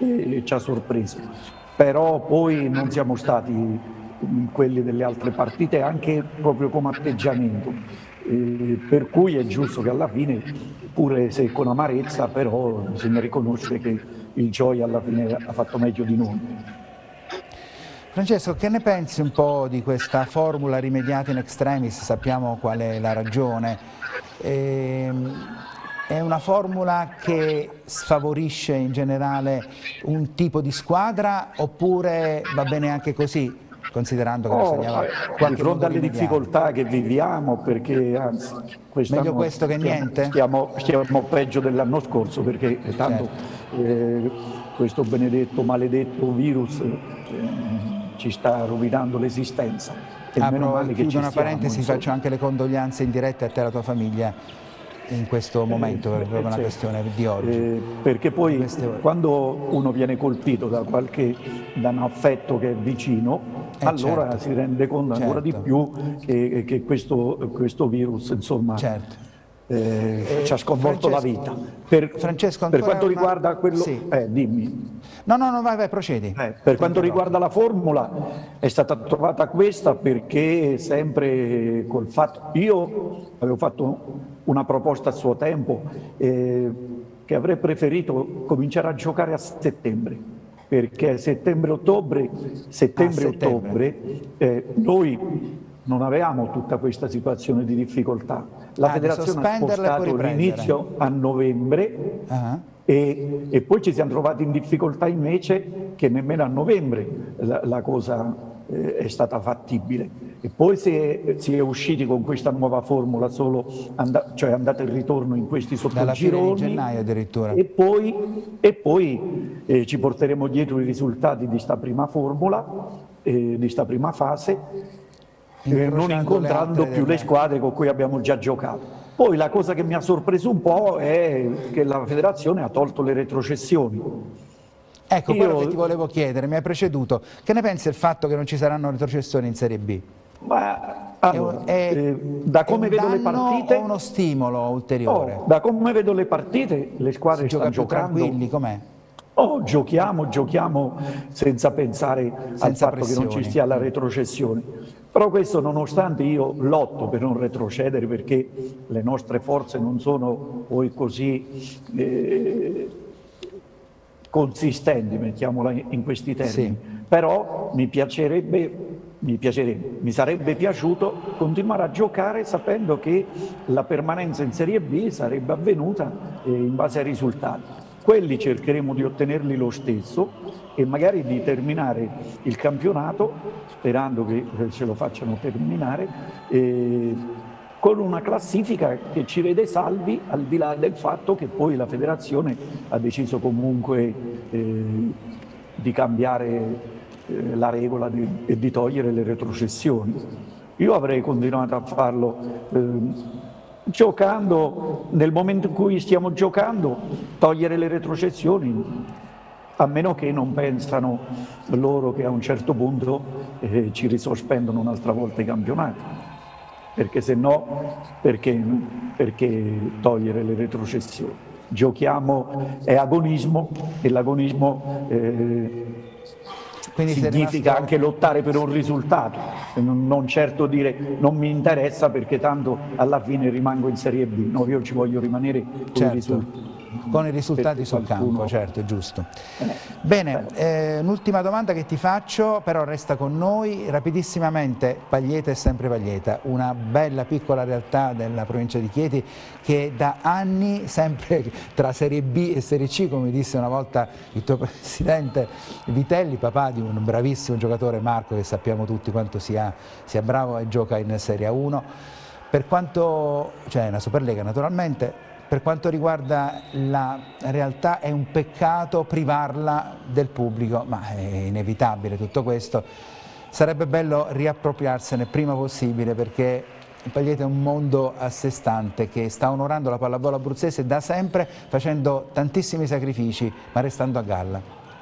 e ci ha sorpreso. Però poi non siamo stati quelli delle altre partite, anche proprio come atteggiamento. Eh, per cui è giusto che alla fine, pure se con amarezza, però bisogna riconoscere che il Gioia alla fine ha fatto meglio di noi. Francesco, che ne pensi un po' di questa formula rimediata in extremis? Sappiamo qual è la ragione. E, è una formula che sfavorisce in generale un tipo di squadra, oppure va bene anche così? considerando che oh, bisognava di fronte alle difficoltà che viviamo, perché anzi meglio questo che niente? Stiamo, stiamo peggio dell'anno scorso, perché tanto certo. eh, questo benedetto, maledetto virus eh, ci sta rovinando l'esistenza. E Apro, meno male che chiudo ci una stiamo, parentesi, insomma. faccio anche le condoglianze in diretta a te e alla tua famiglia in questo momento, per proprio una questione di oggi. Eh, perché poi quando uno viene colpito da qualche da un affetto che è vicino, eh allora certo. si rende conto certo. ancora di più che, che questo, questo virus, insomma, certo. eh, eh, ci ha sconvolto la vita. Per, Francesco, per quanto una... riguarda quello... Sì. Eh, dimmi. No, no, no, vai, vai, procedi. Eh, per quanto riguarda la formula, è stata trovata questa perché sempre col fatto... Io avevo fatto una proposta a suo tempo eh, che avrei preferito cominciare a giocare a settembre, perché settembre-ottobre, settembre-ottobre eh, noi non avevamo tutta questa situazione di difficoltà. La ah, federazione ha spostato l'inizio a novembre uh-huh. e, e poi ci siamo trovati in difficoltà invece che nemmeno a novembre la, la cosa eh, è stata fattibile. E poi si è, si è usciti con questa nuova formula, solo and- cioè andata e ritorno in questi sottogironi, di gennaio addirittura. E poi, e poi eh, ci porteremo dietro i risultati di sta prima formula, eh, di sta prima fase, eh, non incontrando più delle... le squadre con cui abbiamo già giocato. Poi la cosa che mi ha sorpreso un po' è che la federazione ha tolto le retrocessioni. Ecco, Io... quello che ti volevo chiedere, mi hai preceduto. Che ne pensi del fatto che non ci saranno retrocessioni in Serie B? Ma allora, è, eh, da come vedo le partite o uno stimolo ulteriore? Oh, da come vedo le partite, le squadre si stanno gioca giocando. Tranquilli, com'è? Oh, giochiamo, giochiamo senza pensare senza al fatto pressioni. Che non ci sia la retrocessione. Però questo nonostante io lotto per non retrocedere, perché le nostre forze non sono poi così eh, consistenti, mettiamola in questi termini. Sì. Però mi piacerebbe Mi, piacerebbe, mi sarebbe piaciuto continuare a giocare sapendo che la permanenza in Serie B sarebbe avvenuta eh, in base ai risultati. Quelli cercheremo di ottenerli lo stesso e magari di terminare il campionato, sperando che ce lo facciano terminare, eh, con una classifica che ci vede salvi, al di là del fatto che poi la federazione ha deciso comunque eh, di cambiare la regola di, e di togliere le retrocessioni. Io avrei continuato a farlo eh, giocando, nel momento in cui stiamo giocando, togliere le retrocessioni, a meno che non pensano loro che a un certo punto eh, ci risospendono un'altra volta i campionati, perché se no, perché, perché togliere le retrocessioni? Giochiamo, è agonismo e l'agonismo eh, Quindi significa rimasto... anche lottare per un risultato, non certo dire non mi interessa perché tanto alla fine rimango in Serie B, no, io ci voglio rimanere con certo. i risultati. Con i risultati sul qualcuno... campo, certo, è giusto. Eh, Bene, eh, un'ultima domanda che ti faccio, però resta con noi, rapidissimamente. Paglieta è sempre Paglieta, una bella piccola realtà della provincia di Chieti che da anni, sempre tra Serie B e Serie C, come disse una volta il tuo presidente Vitelli, papà di un bravissimo giocatore, Marco, che sappiamo tutti quanto sia, sia bravo e gioca in Serie A uno, per quanto, cioè una Superlega naturalmente. Per quanto riguarda la realtà è un peccato privarla del pubblico, ma è inevitabile tutto questo. Sarebbe bello riappropriarsene prima possibile perché il Paglieta è un mondo a sé stante che sta onorando la pallavolo abruzzese da sempre facendo tantissimi sacrifici ma restando a galla.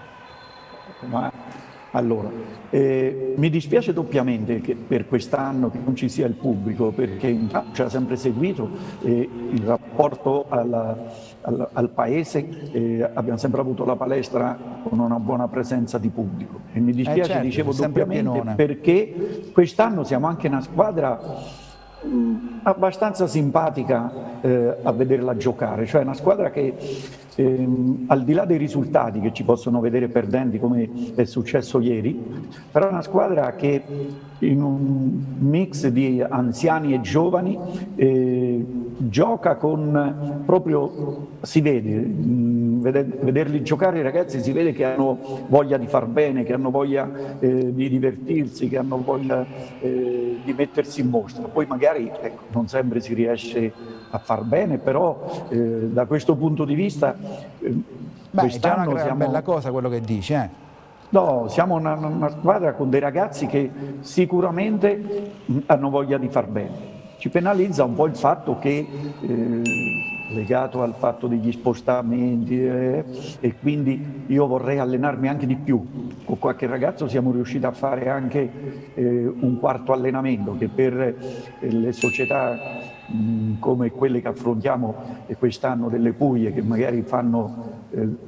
Ma, allora, eh, mi dispiace doppiamente che per quest'anno che non ci sia il pubblico, perché ci ha sempre seguito eh, il rapporto alla, al, al paese, eh, abbiamo sempre avuto la palestra con una buona presenza di pubblico e mi dispiace, eh certo, dicevo doppiamente, perché quest'anno siamo anche una squadra abbastanza simpatica eh, a vederla giocare, cioè una squadra che ehm, al di là dei risultati che ci possono vedere perdenti come è successo ieri, però è una squadra che in un mix di anziani e giovani, eh, gioca con, proprio si vede, mh, veder, vederli giocare i ragazzi si vede che hanno voglia di far bene, che hanno voglia eh, di divertirsi, che hanno voglia eh, di mettersi in mostra. Poi magari ecco, non sempre si riesce a far bene, però eh, da questo punto di vista eh, Beh, è già una siamo... bella cosa quello che dici, eh? No, siamo una, una squadra con dei ragazzi che sicuramente hanno voglia di far bene. Ci penalizza un po' il fatto che, eh, legato al fatto degli spostamenti, eh, e quindi io vorrei allenarmi anche di più. Con qualche ragazzo siamo riusciti a fare anche eh, un quarto allenamento, che per eh, le società mh, come quelle che affrontiamo quest'anno delle Puglie, che magari fanno... Eh,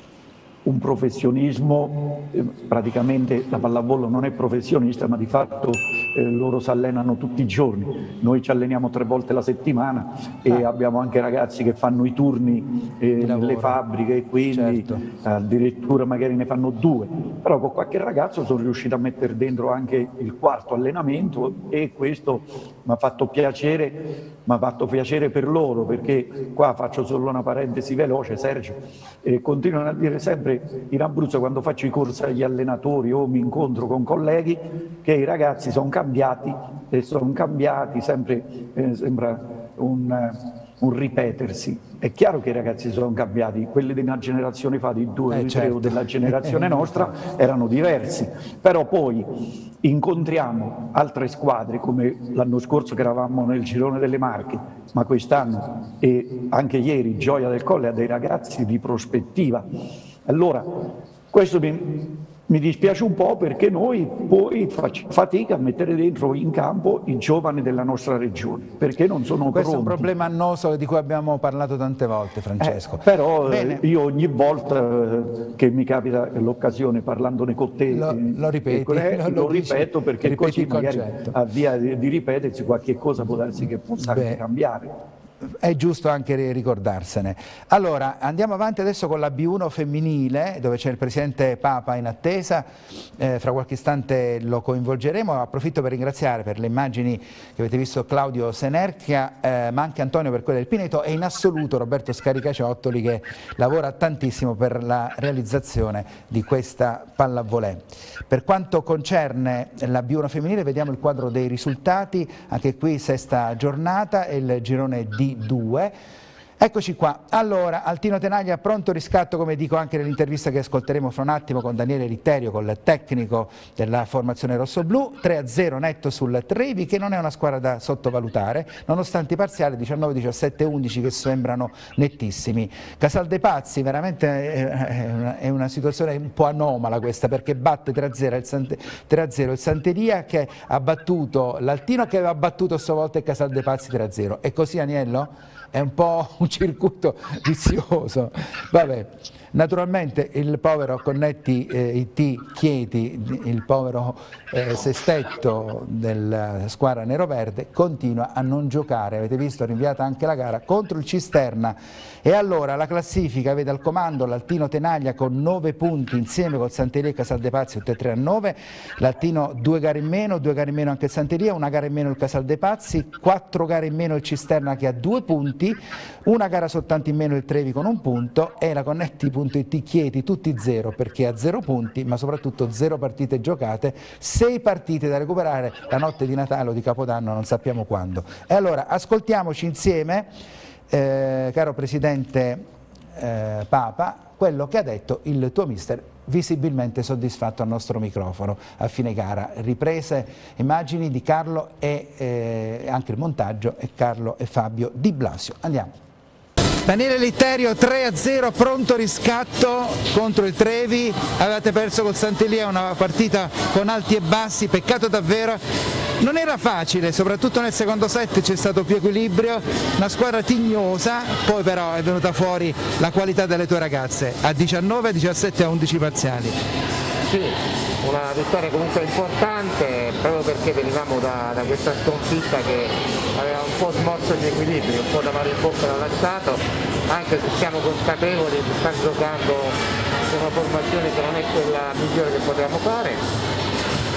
un professionismo, eh, praticamente la pallavolo non è professionista, ma di fatto eh, loro si allenano tutti i giorni. Noi ci alleniamo tre volte la settimana e ah. abbiamo anche ragazzi che fanno i turni eh, nelle fabbriche e quindi certo. addirittura magari ne fanno due. Però con qualche ragazzo sono riuscito a mettere dentro anche il quarto allenamento e questo mi ha fatto piacere, mi ha fatto piacere per loro, perché qua faccio solo una parentesi veloce, Sergio, eh, continuano a dire sempre in Abruzzo, quando faccio i corsi agli allenatori o mi incontro con colleghi, che i ragazzi sono cambiati e sono cambiati sempre, eh, sembra un, un ripetersi. È chiaro che i ragazzi sono cambiati, quelli di una generazione fa, di due o eh, certo. tre o della generazione nostra erano diversi, però poi incontriamo altre squadre come l'anno scorso che eravamo nel girone delle Marche, ma quest'anno e anche ieri Gioia del Colle ha dei ragazzi di prospettiva. Allora, questo mi, mi dispiace un po' perché noi poi facciamo fatica a mettere dentro in campo i giovani della nostra regione, perché non sono Questo pronti. è un problema annoso di cui abbiamo parlato tante volte, Francesco. Eh, però eh, io ogni volta eh, che mi capita l'occasione, parlandone con te, lo, lo ripeti, eh, lo, lo, lo ripeto dici, perché così magari concetto. a via di, di ripetersi qualche cosa può darsi che possa Beh. anche cambiare. È giusto anche ricordarsene. Allora, andiamo avanti adesso con la B uno femminile, dove c'è il presidente Papa in attesa, eh, fra qualche istante lo coinvolgeremo. Approfitto per ringraziare per le immagini che avete visto Claudio Senerchia, eh, ma anche Antonio per quelle del Pineto e in assoluto Roberto Scaricaciottoli, che lavora tantissimo per la realizzazione di questa pallavolo. Per quanto concerne la B uno femminile, vediamo il quadro dei risultati, anche qui sesta giornata e il girone D due. Eccoci qua. Allora, Altino Tenaglia pronto riscatto, come dico anche nell'intervista che ascolteremo fra un attimo con Daniele Litterio, col tecnico della formazione rossoblu. Tre a zero netto sul Trevi, che non è una squadra da sottovalutare, nonostante i parziali diciannove diciassette undici che sembrano nettissimi. Casaldepazzi veramente è una, è una situazione un po' anomala questa, perché batte tre a zero il, Sante, tre a zero il Santeria, che ha battuto l'Altino, che aveva battuto a sua volta il Casaldepazzi tre a zero. E così, Aniello? È un po' un circuito vizioso. Vabbè, naturalmente il povero Connetti eh, I T Chieti, il povero eh, sestetto della squadra neroverde, continua a non giocare. Avete visto, rinviata anche la gara contro il Cisterna. E allora la classifica vede al comando l'Altino Tenaglia con nove punti insieme col Santeria e Casaldepazzi, tutte e tre a nove. L'Altino due gare in meno, due gare in meno anche il Santeria, una gara in meno il Casaldepazzi, quattro gare in meno il Cisterna che ha due punti, una gara soltanto in meno il Trevi con un punto e la Connetti.it Chieti tutti zero, perché ha zero punti, ma soprattutto zero partite giocate, sei partite da recuperare la notte di Natale o di Capodanno, non sappiamo quando. E allora ascoltiamoci insieme, eh, caro Presidente eh, Papa, quello che ha detto il tuo mister, visibilmente soddisfatto al nostro microfono a fine gara. Riprese immagini di Carlo e eh, anche il montaggio e Carlo e Fabio Di Blasio. Andiamo. Daniele Litterio, tre a zero, pronto riscatto contro il Trevi. Avevate perso col Santelia, una partita con alti e bassi, peccato davvero. Non era facile, soprattutto nel secondo set c'è stato più equilibrio, una squadra tignosa, poi però è venuta fuori la qualità delle tue ragazze, a diciannove, a diciassette, a undici parziali. Sì, una vittoria comunque importante, proprio perché venivamo da, da questa sconfitta che aveva un po' smorzo gli equilibri, un po' da mare in bocca l'ha lasciato, anche se siamo consapevoli di star giocando una formazione che non è quella migliore che potevamo fare.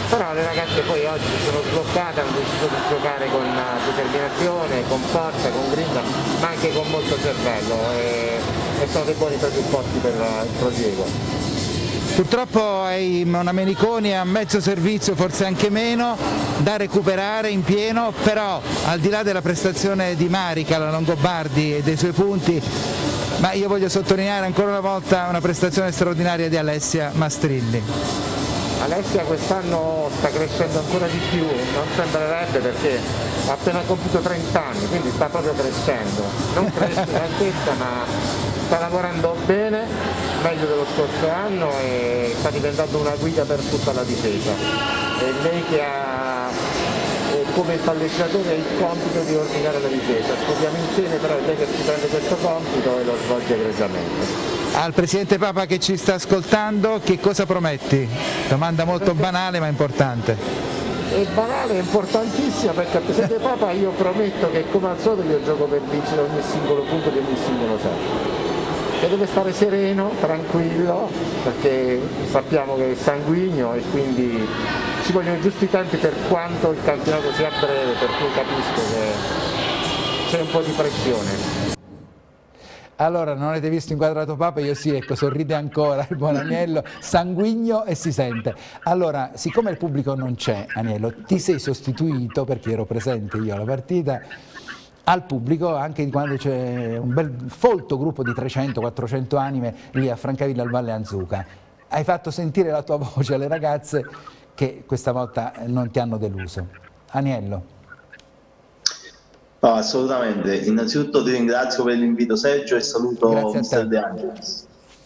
però le ragazze poi oggi si sono sbloccate, hanno deciso di giocare con determinazione, con forza, con grinta, ma anche con molto cervello e, e sono dei buoni presupposti per il prosieguo. Purtroppo hai una Meniconi a mezzo servizio, forse anche meno, da recuperare in pieno, però al di là della prestazione di Marica, la Longobardi e dei suoi punti, ma io voglio sottolineare ancora una volta una prestazione straordinaria di Alessia Mastrilli. Alessia quest'anno sta crescendo ancora di più, non sembrerebbe perché ha appena compiuto trenta anni, quindi sta proprio crescendo, non cresce in altezza ma sta lavorando bene, meglio dello scorso anno e sta diventando una guida per tutta la difesa. È lei che ha come palleggiatore il compito di ordinare la difesa, studiamo insieme, però è lei che si prende questo compito e lo svolge egregiamente. Al Presidente Papa che ci sta ascoltando, che cosa prometti? Domanda molto banale ma importante. È banale, è importantissima, perché al Presidente Papa io prometto che come al solito io gioco per vincere ogni singolo punto di ogni singolo set. Che deve stare sereno, tranquillo, perché sappiamo che è sanguigno e quindi ci vogliono i giusti tempi per quanto il campionato sia breve, per cui capisco che c'è un po' di pressione. Allora, non avete visto inquadrato Papa? Io sì, ecco, sorride ancora il buon Aniello, sanguigno e si sente. Allora, siccome il pubblico non c'è, Aniello, ti sei sostituito, perché ero presente io alla partita, al pubblico anche quando c'è un bel folto gruppo di trecento quattrocento anime lì a Francavilla al Valle Anzuca. Hai fatto sentire la tua voce alle ragazze che questa volta non ti hanno deluso. Aniello. No, assolutamente. Innanzitutto ti ringrazio per l'invito, Sergio, e saluto mister De Angelis.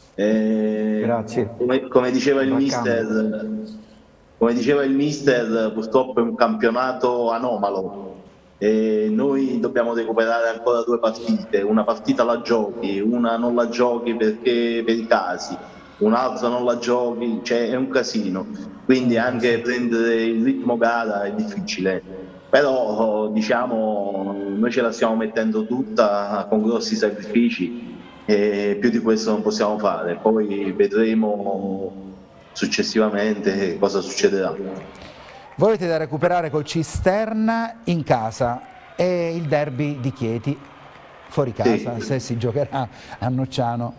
Eh, Grazie. Come, come, diceva il mister, come diceva il mister, purtroppo è un campionato anomalo e noi dobbiamo recuperare ancora due partite. Una partita la giochi, una non la giochi perché per i casi, un'altra non la giochi, cioè è un casino. Quindi anche prendere il ritmo gara è difficile. Però diciamo noi ce la stiamo mettendo tutta con grossi sacrifici e più di questo non possiamo fare, poi vedremo successivamente cosa succederà. Voi avete da recuperare col Cisterna in casa e il derby di Chieti fuori casa, sì. Se si giocherà a Nocciano.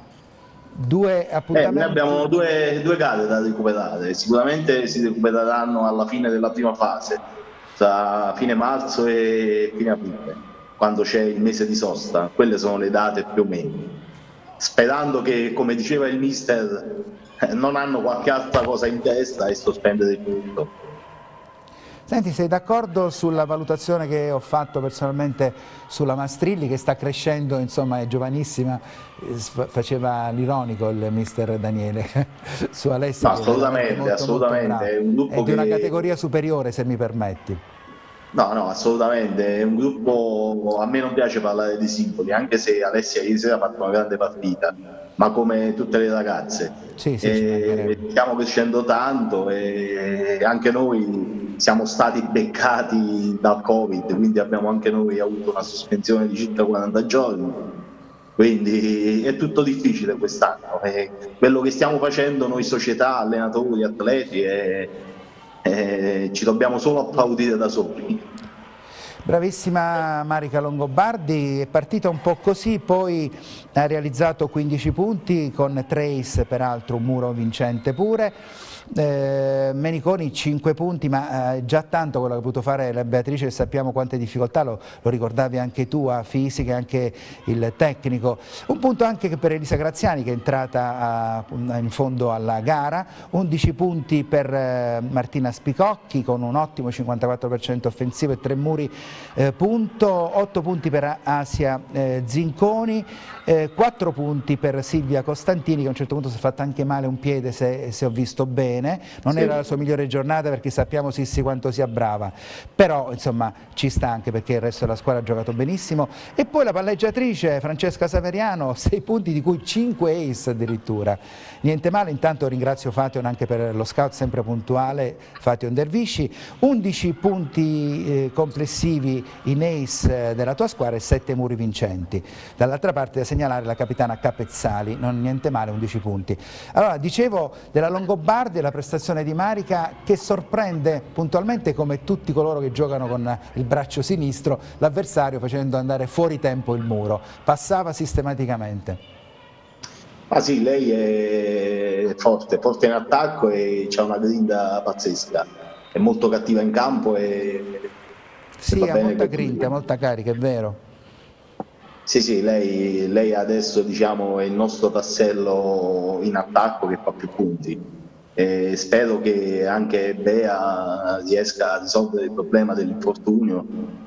Due appuntamenti. Eh, noi abbiamo due, due gare da recuperare, sicuramente si recupereranno alla fine della prima fase, tra fine marzo e fine aprile, quando c'è il mese di sosta. Quelle sono le date più o meno, sperando che, come diceva il mister, non hanno qualche altra cosa in testa e sospendere tutto. Senti, sei d'accordo sulla valutazione che ho fatto personalmente sulla Mastrilli, che sta crescendo, insomma è giovanissima, faceva l'ironico il mister Daniele su Alessia? No, assolutamente, molto, assolutamente. Molto è un gruppo è di una che... categoria superiore, se mi permetti. No, no, assolutamente, è un gruppo, a me non piace parlare di singoli, anche se Alessia ieri sera ha fatto una grande partita, ma come tutte le ragazze. Sì, sì, e stiamo crescendo tanto e anche noi siamo stati beccati dal Covid, quindi abbiamo anche noi avuto una sospensione di circa quaranta giorni, quindi è tutto difficile quest'anno. Quello che stiamo facendo noi società, allenatori, atleti è... Eh, ci dobbiamo solo applaudire da soli. Bravissima Marica Longobardi, è partita un po' così, poi ha realizzato quindici punti con tre ace, peraltro un muro vincente pure. Eh, Meniconi cinque punti, ma eh, già tanto quello che ha potuto fare la Beatrice, sappiamo quante difficoltà, lo, lo ricordavi anche tu, a fisiche, anche il tecnico. Un punto anche per Elisa Graziani, che è entrata a, in fondo alla gara, undici punti per eh, Martina Spicocchi con un ottimo cinquantaquattro per cento offensivo e tre muri eh, punto, otto punti per Asia eh, Zinconi, eh, quattro punti per Silvia Costantini, che a un certo punto si è fatta anche male un piede, se, se ho visto bene. Non sì. Era la sua migliore giornata, perché sappiamo Sissi quanto sia brava, però insomma ci sta, anche perché il resto della squadra ha giocato benissimo. E poi la palleggiatrice Francesca Saveriano, sei punti di cui cinque ace addirittura, niente male. Intanto ringrazio Fation anche per lo scout sempre puntuale, Fation Dervisci. undici punti eh, complessivi positivi in ace della tua squadra e sette muri vincenti. Dall'altra parte da segnalare la capitana Capezzali, non niente male, undici punti. Allora, dicevo della Longobardi e la prestazione di Marica che sorprende puntualmente, come tutti coloro che giocano con il braccio sinistro, l'avversario facendo andare fuori tempo il muro. Passava sistematicamente. Ah sì, lei è forte, forte in attacco e ha una grinta pazzesca, è molto cattiva in campo e sì, ha molta grinta, molta carica, è vero. Sì, sì, lei, lei adesso diciamo è il nostro tassello in attacco che fa più punti e spero che anche Bea riesca a risolvere il problema dell'infortunio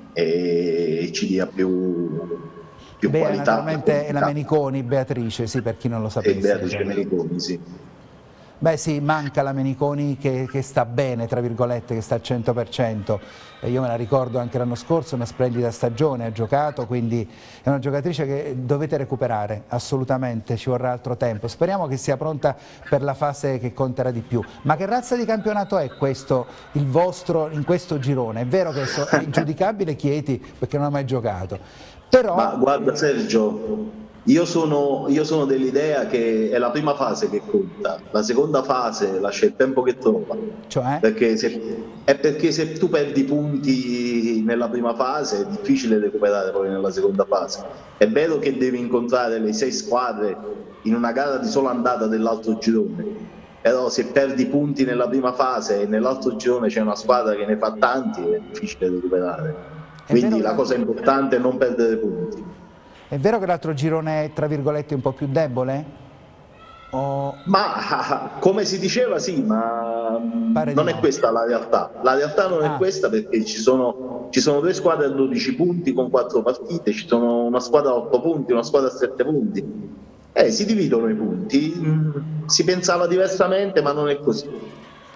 e ci dia più più Bea, qualità. Naturalmente è la Meniconi, Beatrice, sì, per chi non lo sapesse. E Beatrice Meniconi, sì. Beh sì, manca la Meniconi che, che sta bene, tra virgolette, che sta al cento per cento. E io me la ricordo anche l'anno scorso, una splendida stagione, ha giocato, quindi è una giocatrice che dovete recuperare, assolutamente, ci vorrà altro tempo. Speriamo che sia pronta per la fase che conterà di più. Ma che razza di campionato è questo, il vostro, in questo girone? È vero che è ingiudicabile Chieti perché non ha mai giocato. Però... Ma guarda Sergio, io sono, io sono dell'idea che è la prima fase che conta, la seconda fase lascia il tempo che trova, cioè? perché se, è perché se tu perdi punti nella prima fase è difficile recuperare poi nella seconda fase. È vero che devi incontrare le sei squadre in una gara di sola andata dell'altro girone, però se perdi punti nella prima fase e nell'altro girone c'è una squadra che ne fa tanti è difficile recuperare. Quindi la cosa importante è non perdere punti. È vero che l'altro girone è, tra virgolette, un po' più debole? O... Ma come si diceva sì, ma Pare non è no. questa la realtà. La realtà non ah. è questa perché ci sono, ci sono due squadre a dodici punti con quattro partite, ci sono una squadra a otto punti, una squadra a sette punti. Eh, si dividono i punti. Si pensava diversamente, ma non è così.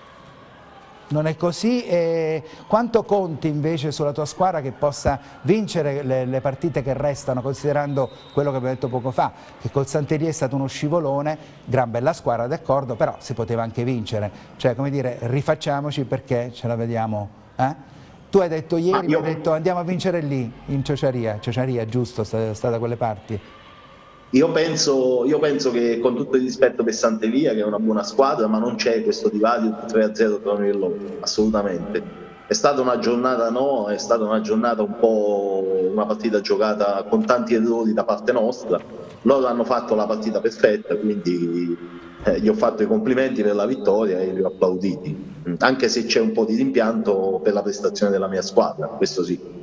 Non è così. E quanto conti invece sulla tua squadra che possa vincere le, le partite che restano, considerando quello che abbiamo detto poco fa, che col Santeria è stato uno scivolone, gran bella squadra, d'accordo, però si poteva anche vincere, cioè come dire, rifacciamoci perché ce la vediamo. Eh? Tu hai detto ieri, io... mi hai detto andiamo a vincere lì, in Ciociaria, Ciociaria giusto, sta, sta da quelle parti. Io penso, io penso che con tutto il rispetto per Sant'Elia, che è una buona squadra, ma non c'è questo divario tre a zero tra noi e loro, assolutamente. È stata una giornata no, è stata una giornata un po' una partita giocata con tanti errori da parte nostra. Loro hanno fatto la partita perfetta, quindi eh, gli ho fatto i complimenti per la vittoria e li ho applauditi, anche se c'è un po' di rimpianto per la prestazione della mia squadra, questo sì.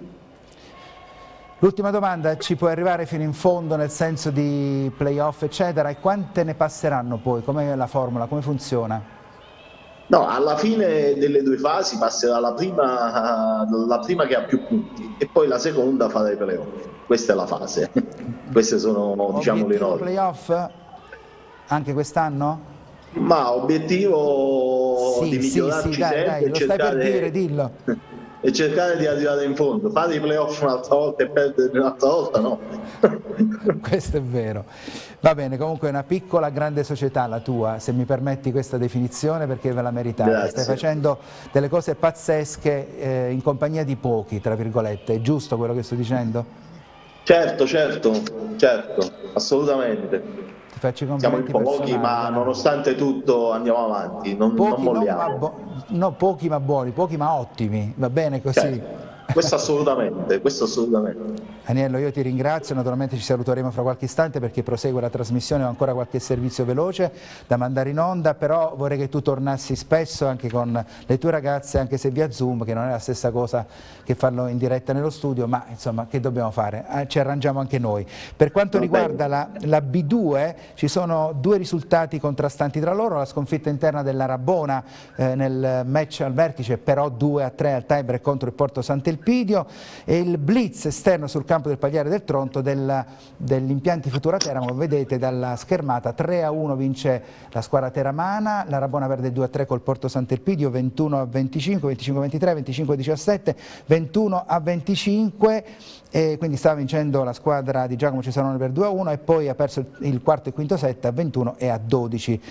L'ultima domanda, ci puoi arrivare fino in fondo nel senso di playoff eccetera, e quante ne passeranno poi? Com'è la formula? Come funziona? No, alla fine delle due fasi passerà la prima, la prima che ha più punti e poi la seconda farà i playoff. Questa è la fase. Queste sono, diciamo, le norme. Playoff anche quest'anno? Ma obiettivo sì, di migliorarci sì, sì, dai, sempre dai, lo cercare... stai per dire, dillo. E cercare di arrivare in fondo, fare i playoff un'altra volta e perdere un'altra volta no. Questo è vero. Va bene, comunque è una piccola grande società la tua, se mi permetti questa definizione, perché ve la meritate. Grazie. Stai facendo delle cose pazzesche eh, in compagnia di pochi, tra virgolette, è giusto quello che sto dicendo? Certo, certo, certo, assolutamente. Ti faccio i Siamo in pochi, ma no? Nonostante tutto andiamo avanti, non, pochi, non molliamo. No, ma no, pochi ma buoni, pochi ma ottimi, va bene così? Certo. Questo assolutamente, questo assolutamente. Aniello, io ti ringrazio, naturalmente ci saluteremo fra qualche istante perché prosegue la trasmissione, ho ancora qualche servizio veloce da mandare in onda, però vorrei che tu tornassi spesso anche con le tue ragazze, anche se via Zoom, che non è la stessa cosa che farlo in diretta nello studio, ma insomma che dobbiamo fare? Eh, ci arrangiamo anche noi. Per quanto riguarda la, la B due, ci sono due risultati contrastanti tra loro, la sconfitta interna dell'Arabona eh, nel match al vertice, però due a tre al tiebreak contro il Porto Sant'Elpidio, e il blitz esterno sul campo del Pagliare del Tronto del, degli impianti Futura Teramo. Vedete dalla schermata tre a uno vince la squadra teramana, l'Arabona perde due a tre col Porto Sant'Elpidio, ventuno a venticinque, venticinque a ventitré, venticinque a diciassette, ventuno a venticinque, e quindi stava vincendo la squadra di Giacomo Cesarone per due a uno e poi ha perso il quarto e quinto set a ventuno e a dodici.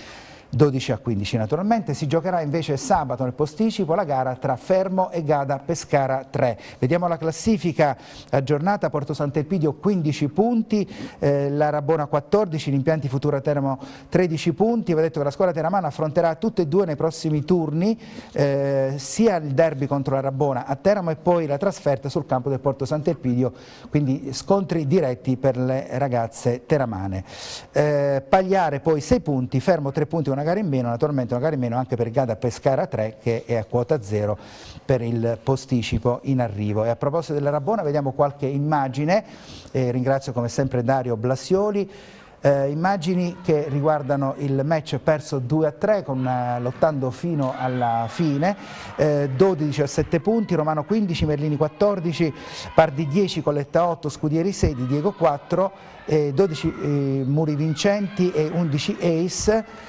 dodici a quindici naturalmente. Si giocherà invece sabato nel posticipo la gara tra Fermo e Gada Pescara tre. Vediamo la classifica aggiornata: Porto Sant'Elpidio quindici punti, eh, la Rabona quattordici, l'Impianti Futura Teramo tredici punti. Vi ho detto che la squadra teramana affronterà tutte e due nei prossimi turni eh, sia il derby contro la Rabona a Teramo e poi la trasferta sul campo del Porto Sant'Elpidio, quindi scontri diretti per le ragazze teramane. Eh, Pagliare poi sei punti, Fermo tre punti, una gara in meno, naturalmente una gara in meno anche per Gada Pescara tre che è a quota zero per il posticipo in arrivo. E a proposito della Rabona vediamo qualche immagine, eh, ringrazio come sempre Dario Blasioli. Eh, immagini che riguardano il match perso due a tre con eh, lottando fino alla fine, eh, dodici a sette punti, Romano quindici, Merlini quattordici, Pardi dieci, Colletta otto, Scudieri sei, Di Diego quattro, eh, dodici eh, Muri Vincenti e undici Ace.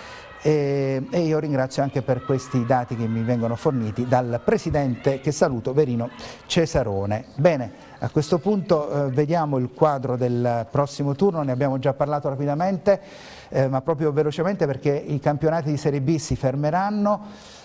E io ringrazio anche per questi dati che mi vengono forniti dal presidente, che saluto, Verino Cesarone. Bene, a questo punto eh, vediamo il quadro del prossimo turno, ne abbiamo già parlato rapidamente, eh, ma proprio velocemente perché i campionati di Serie B si fermeranno,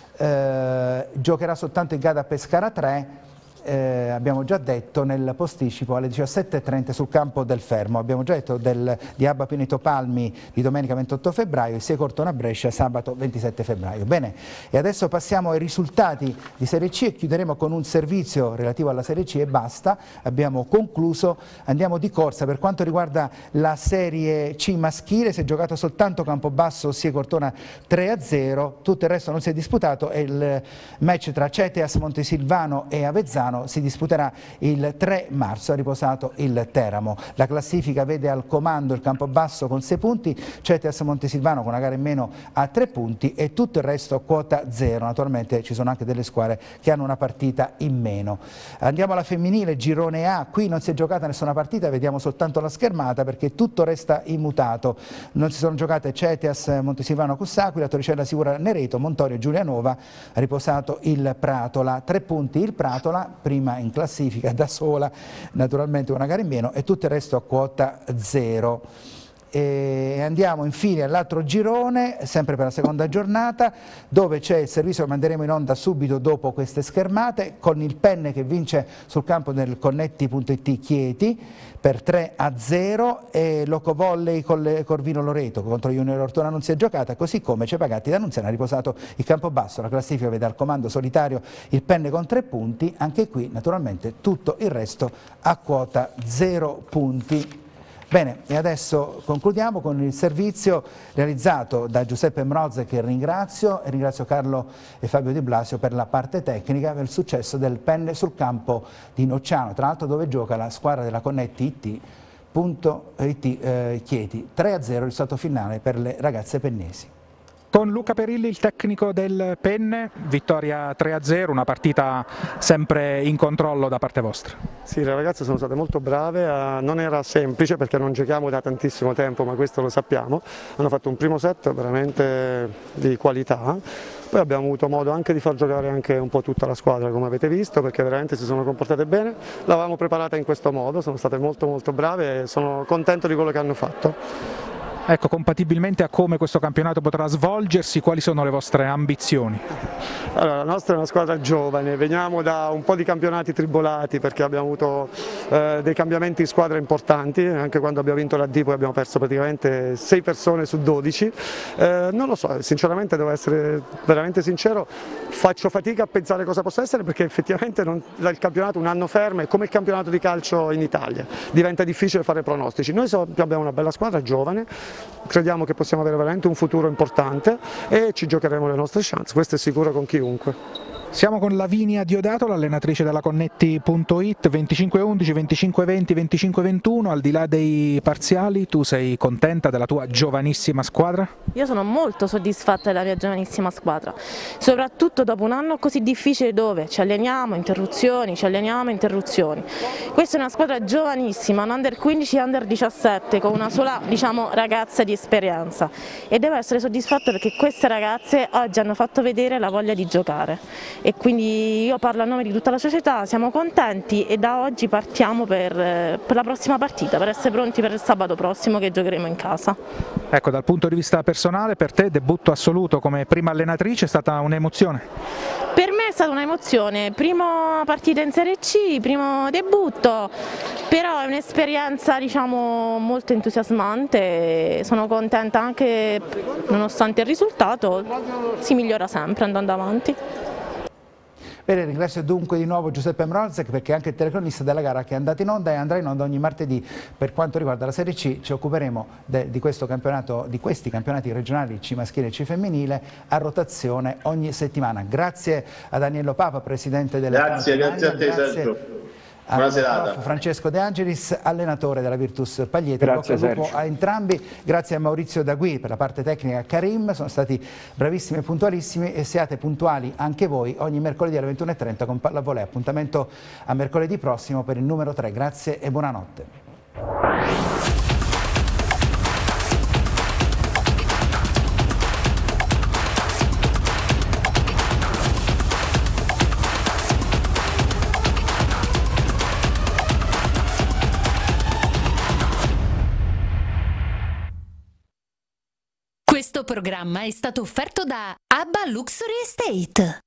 eh, giocherà soltanto il Gada Pescara tre. Eh, abbiamo già detto nel posticipo alle diciassette e trenta sul campo del Fermo, abbiamo già detto del, di Abba Pineto Palmi di domenica ventotto febbraio, sia Cortona Brescia sabato ventisette febbraio. Bene, e adesso passiamo ai risultati di Serie C e chiuderemo con un servizio relativo alla Serie C e basta, abbiamo concluso. Andiamo di corsa per quanto riguarda la Serie C maschile, si è giocato soltanto Campobasso sia Cortona tre a zero, tutto il resto non si è disputato e il match tra Ceteas Montesilvano e Avezzano si disputerà il tre marzo, ha riposato il Teramo. La classifica vede al comando il Campobasso con sei punti, Ceteas Montesilvano con una gara in meno a tre punti e tutto il resto quota zero. Naturalmente ci sono anche delle squadre che hanno una partita in meno. Andiamo alla femminile, girone A, qui non si è giocata nessuna partita, vediamo soltanto la schermata perché tutto resta immutato. Non si sono giocate Ceteas Montesilvano Cussacquila, Torricella Sicura Nereto, Montorio Giulianova, ha riposato il Pratola. Tre punti il Pratola, prima in classifica da sola, naturalmente una gara in meno e tutto il resto a quota zero. E andiamo infine all'altro girone, sempre per la seconda giornata, dove c'è il servizio che manderemo in onda subito dopo queste schermate, con il Penne che vince sul campo del Connetti punto it Chieti per tre a zero e Locovolley con Corvino Loreto contro Junior Ortona non si è giocata, così come Cepagatti d'Annunziana ha riposato il Campobasso. La classifica vede al comando solitario il Penne con tre punti, anche qui naturalmente tutto il resto a quota zero punti. Bene, e adesso concludiamo con il servizio realizzato da Giuseppe Mrozze, che ringrazio, e ringrazio Carlo e Fabio Di Blasio per la parte tecnica, per il successo del Penne sul campo di Nocciano, tra l'altro dove gioca la squadra della Connetti it punto it eh, Chieti. tre a zero il risultato finale per le ragazze pennesi. Con Luca Perilli, il tecnico del Penne, vittoria tre a zero, una partita sempre in controllo da parte vostra. Sì, le ragazze sono state molto brave, eh, non era semplice perché non giochiamo da tantissimo tempo, ma questo lo sappiamo. Hanno fatto un primo set veramente di qualità, poi abbiamo avuto modo anche di far giocare anche un po' tutta la squadra, come avete visto, perché veramente si sono comportate bene. L'avevamo preparata in questo modo, sono state molto molto brave e sono contento di quello che hanno fatto. Ecco, compatibilmente a come questo campionato potrà svolgersi, quali sono le vostre ambizioni? Allora, la nostra è una squadra giovane, veniamo da un po' di campionati tribolati perché abbiamo avuto eh, dei cambiamenti in squadra importanti, anche quando abbiamo vinto la D poi abbiamo perso praticamente sei persone su dodici, eh, non lo so, sinceramente devo essere veramente sincero, faccio fatica a pensare cosa possa essere perché effettivamente non, il campionato un anno fermo è come il campionato di calcio in Italia, diventa difficile fare pronostici. Noi abbiamo una bella squadra giovane, crediamo che possiamo avere veramente un futuro importante e ci giocheremo le nostre chance, questo è sicuro con chiunque. Siamo con Lavinia Diodato, l'allenatrice della Connetti punto it, venticinque undici, venticinque venti, venticinque ventuno, al di là dei parziali tu sei contenta della tua giovanissima squadra? Io sono molto soddisfatta della mia giovanissima squadra, soprattutto dopo un anno così difficile dove ci alleniamo, interruzioni, ci alleniamo, interruzioni. Questa è una squadra giovanissima, un under quindici e under diciassette, con una sola, diciamo, ragazza di esperienza e devo essere soddisfatta perché queste ragazze oggi hanno fatto vedere la voglia di giocare. e quindi io parlo a nome di tutta la società, siamo contenti e da oggi partiamo per, per la prossima partita, per essere pronti per il sabato prossimo che giocheremo in casa. Ecco, dal punto di vista personale, per te debutto assoluto come prima allenatrice è stata un'emozione? Per me è stata un'emozione, prima partita in Serie C, primo debutto, però è un'esperienza diciamo molto entusiasmante, sono contenta anche nonostante il risultato, si migliora sempre andando avanti. Bene, ringrazio dunque di nuovo Giuseppe Mrozek perché è anche il telecronista della gara che è andata in onda e andrà in onda ogni martedì. Per quanto riguarda la Serie C ci occuperemo de, di, questo campionato, di questi campionati regionali C maschile e C femminile a rotazione ogni settimana. Grazie a Daniello Papa, presidente della Grazie, grazie a te Sergio. Buona serata. Francesco De Angelis, allenatore della Virtus Pagliete. Grazie Sergio. A entrambi, grazie a Maurizio Dagui per la parte tecnica, Karim, sono stati bravissimi e puntualissimi e siate puntuali anche voi ogni mercoledì alle ventuno e trenta con Pallavolo. Appuntamento a mercoledì prossimo per il numero tre. Grazie e buonanotte. Questo programma è stato offerto da Abba Luxury Estate.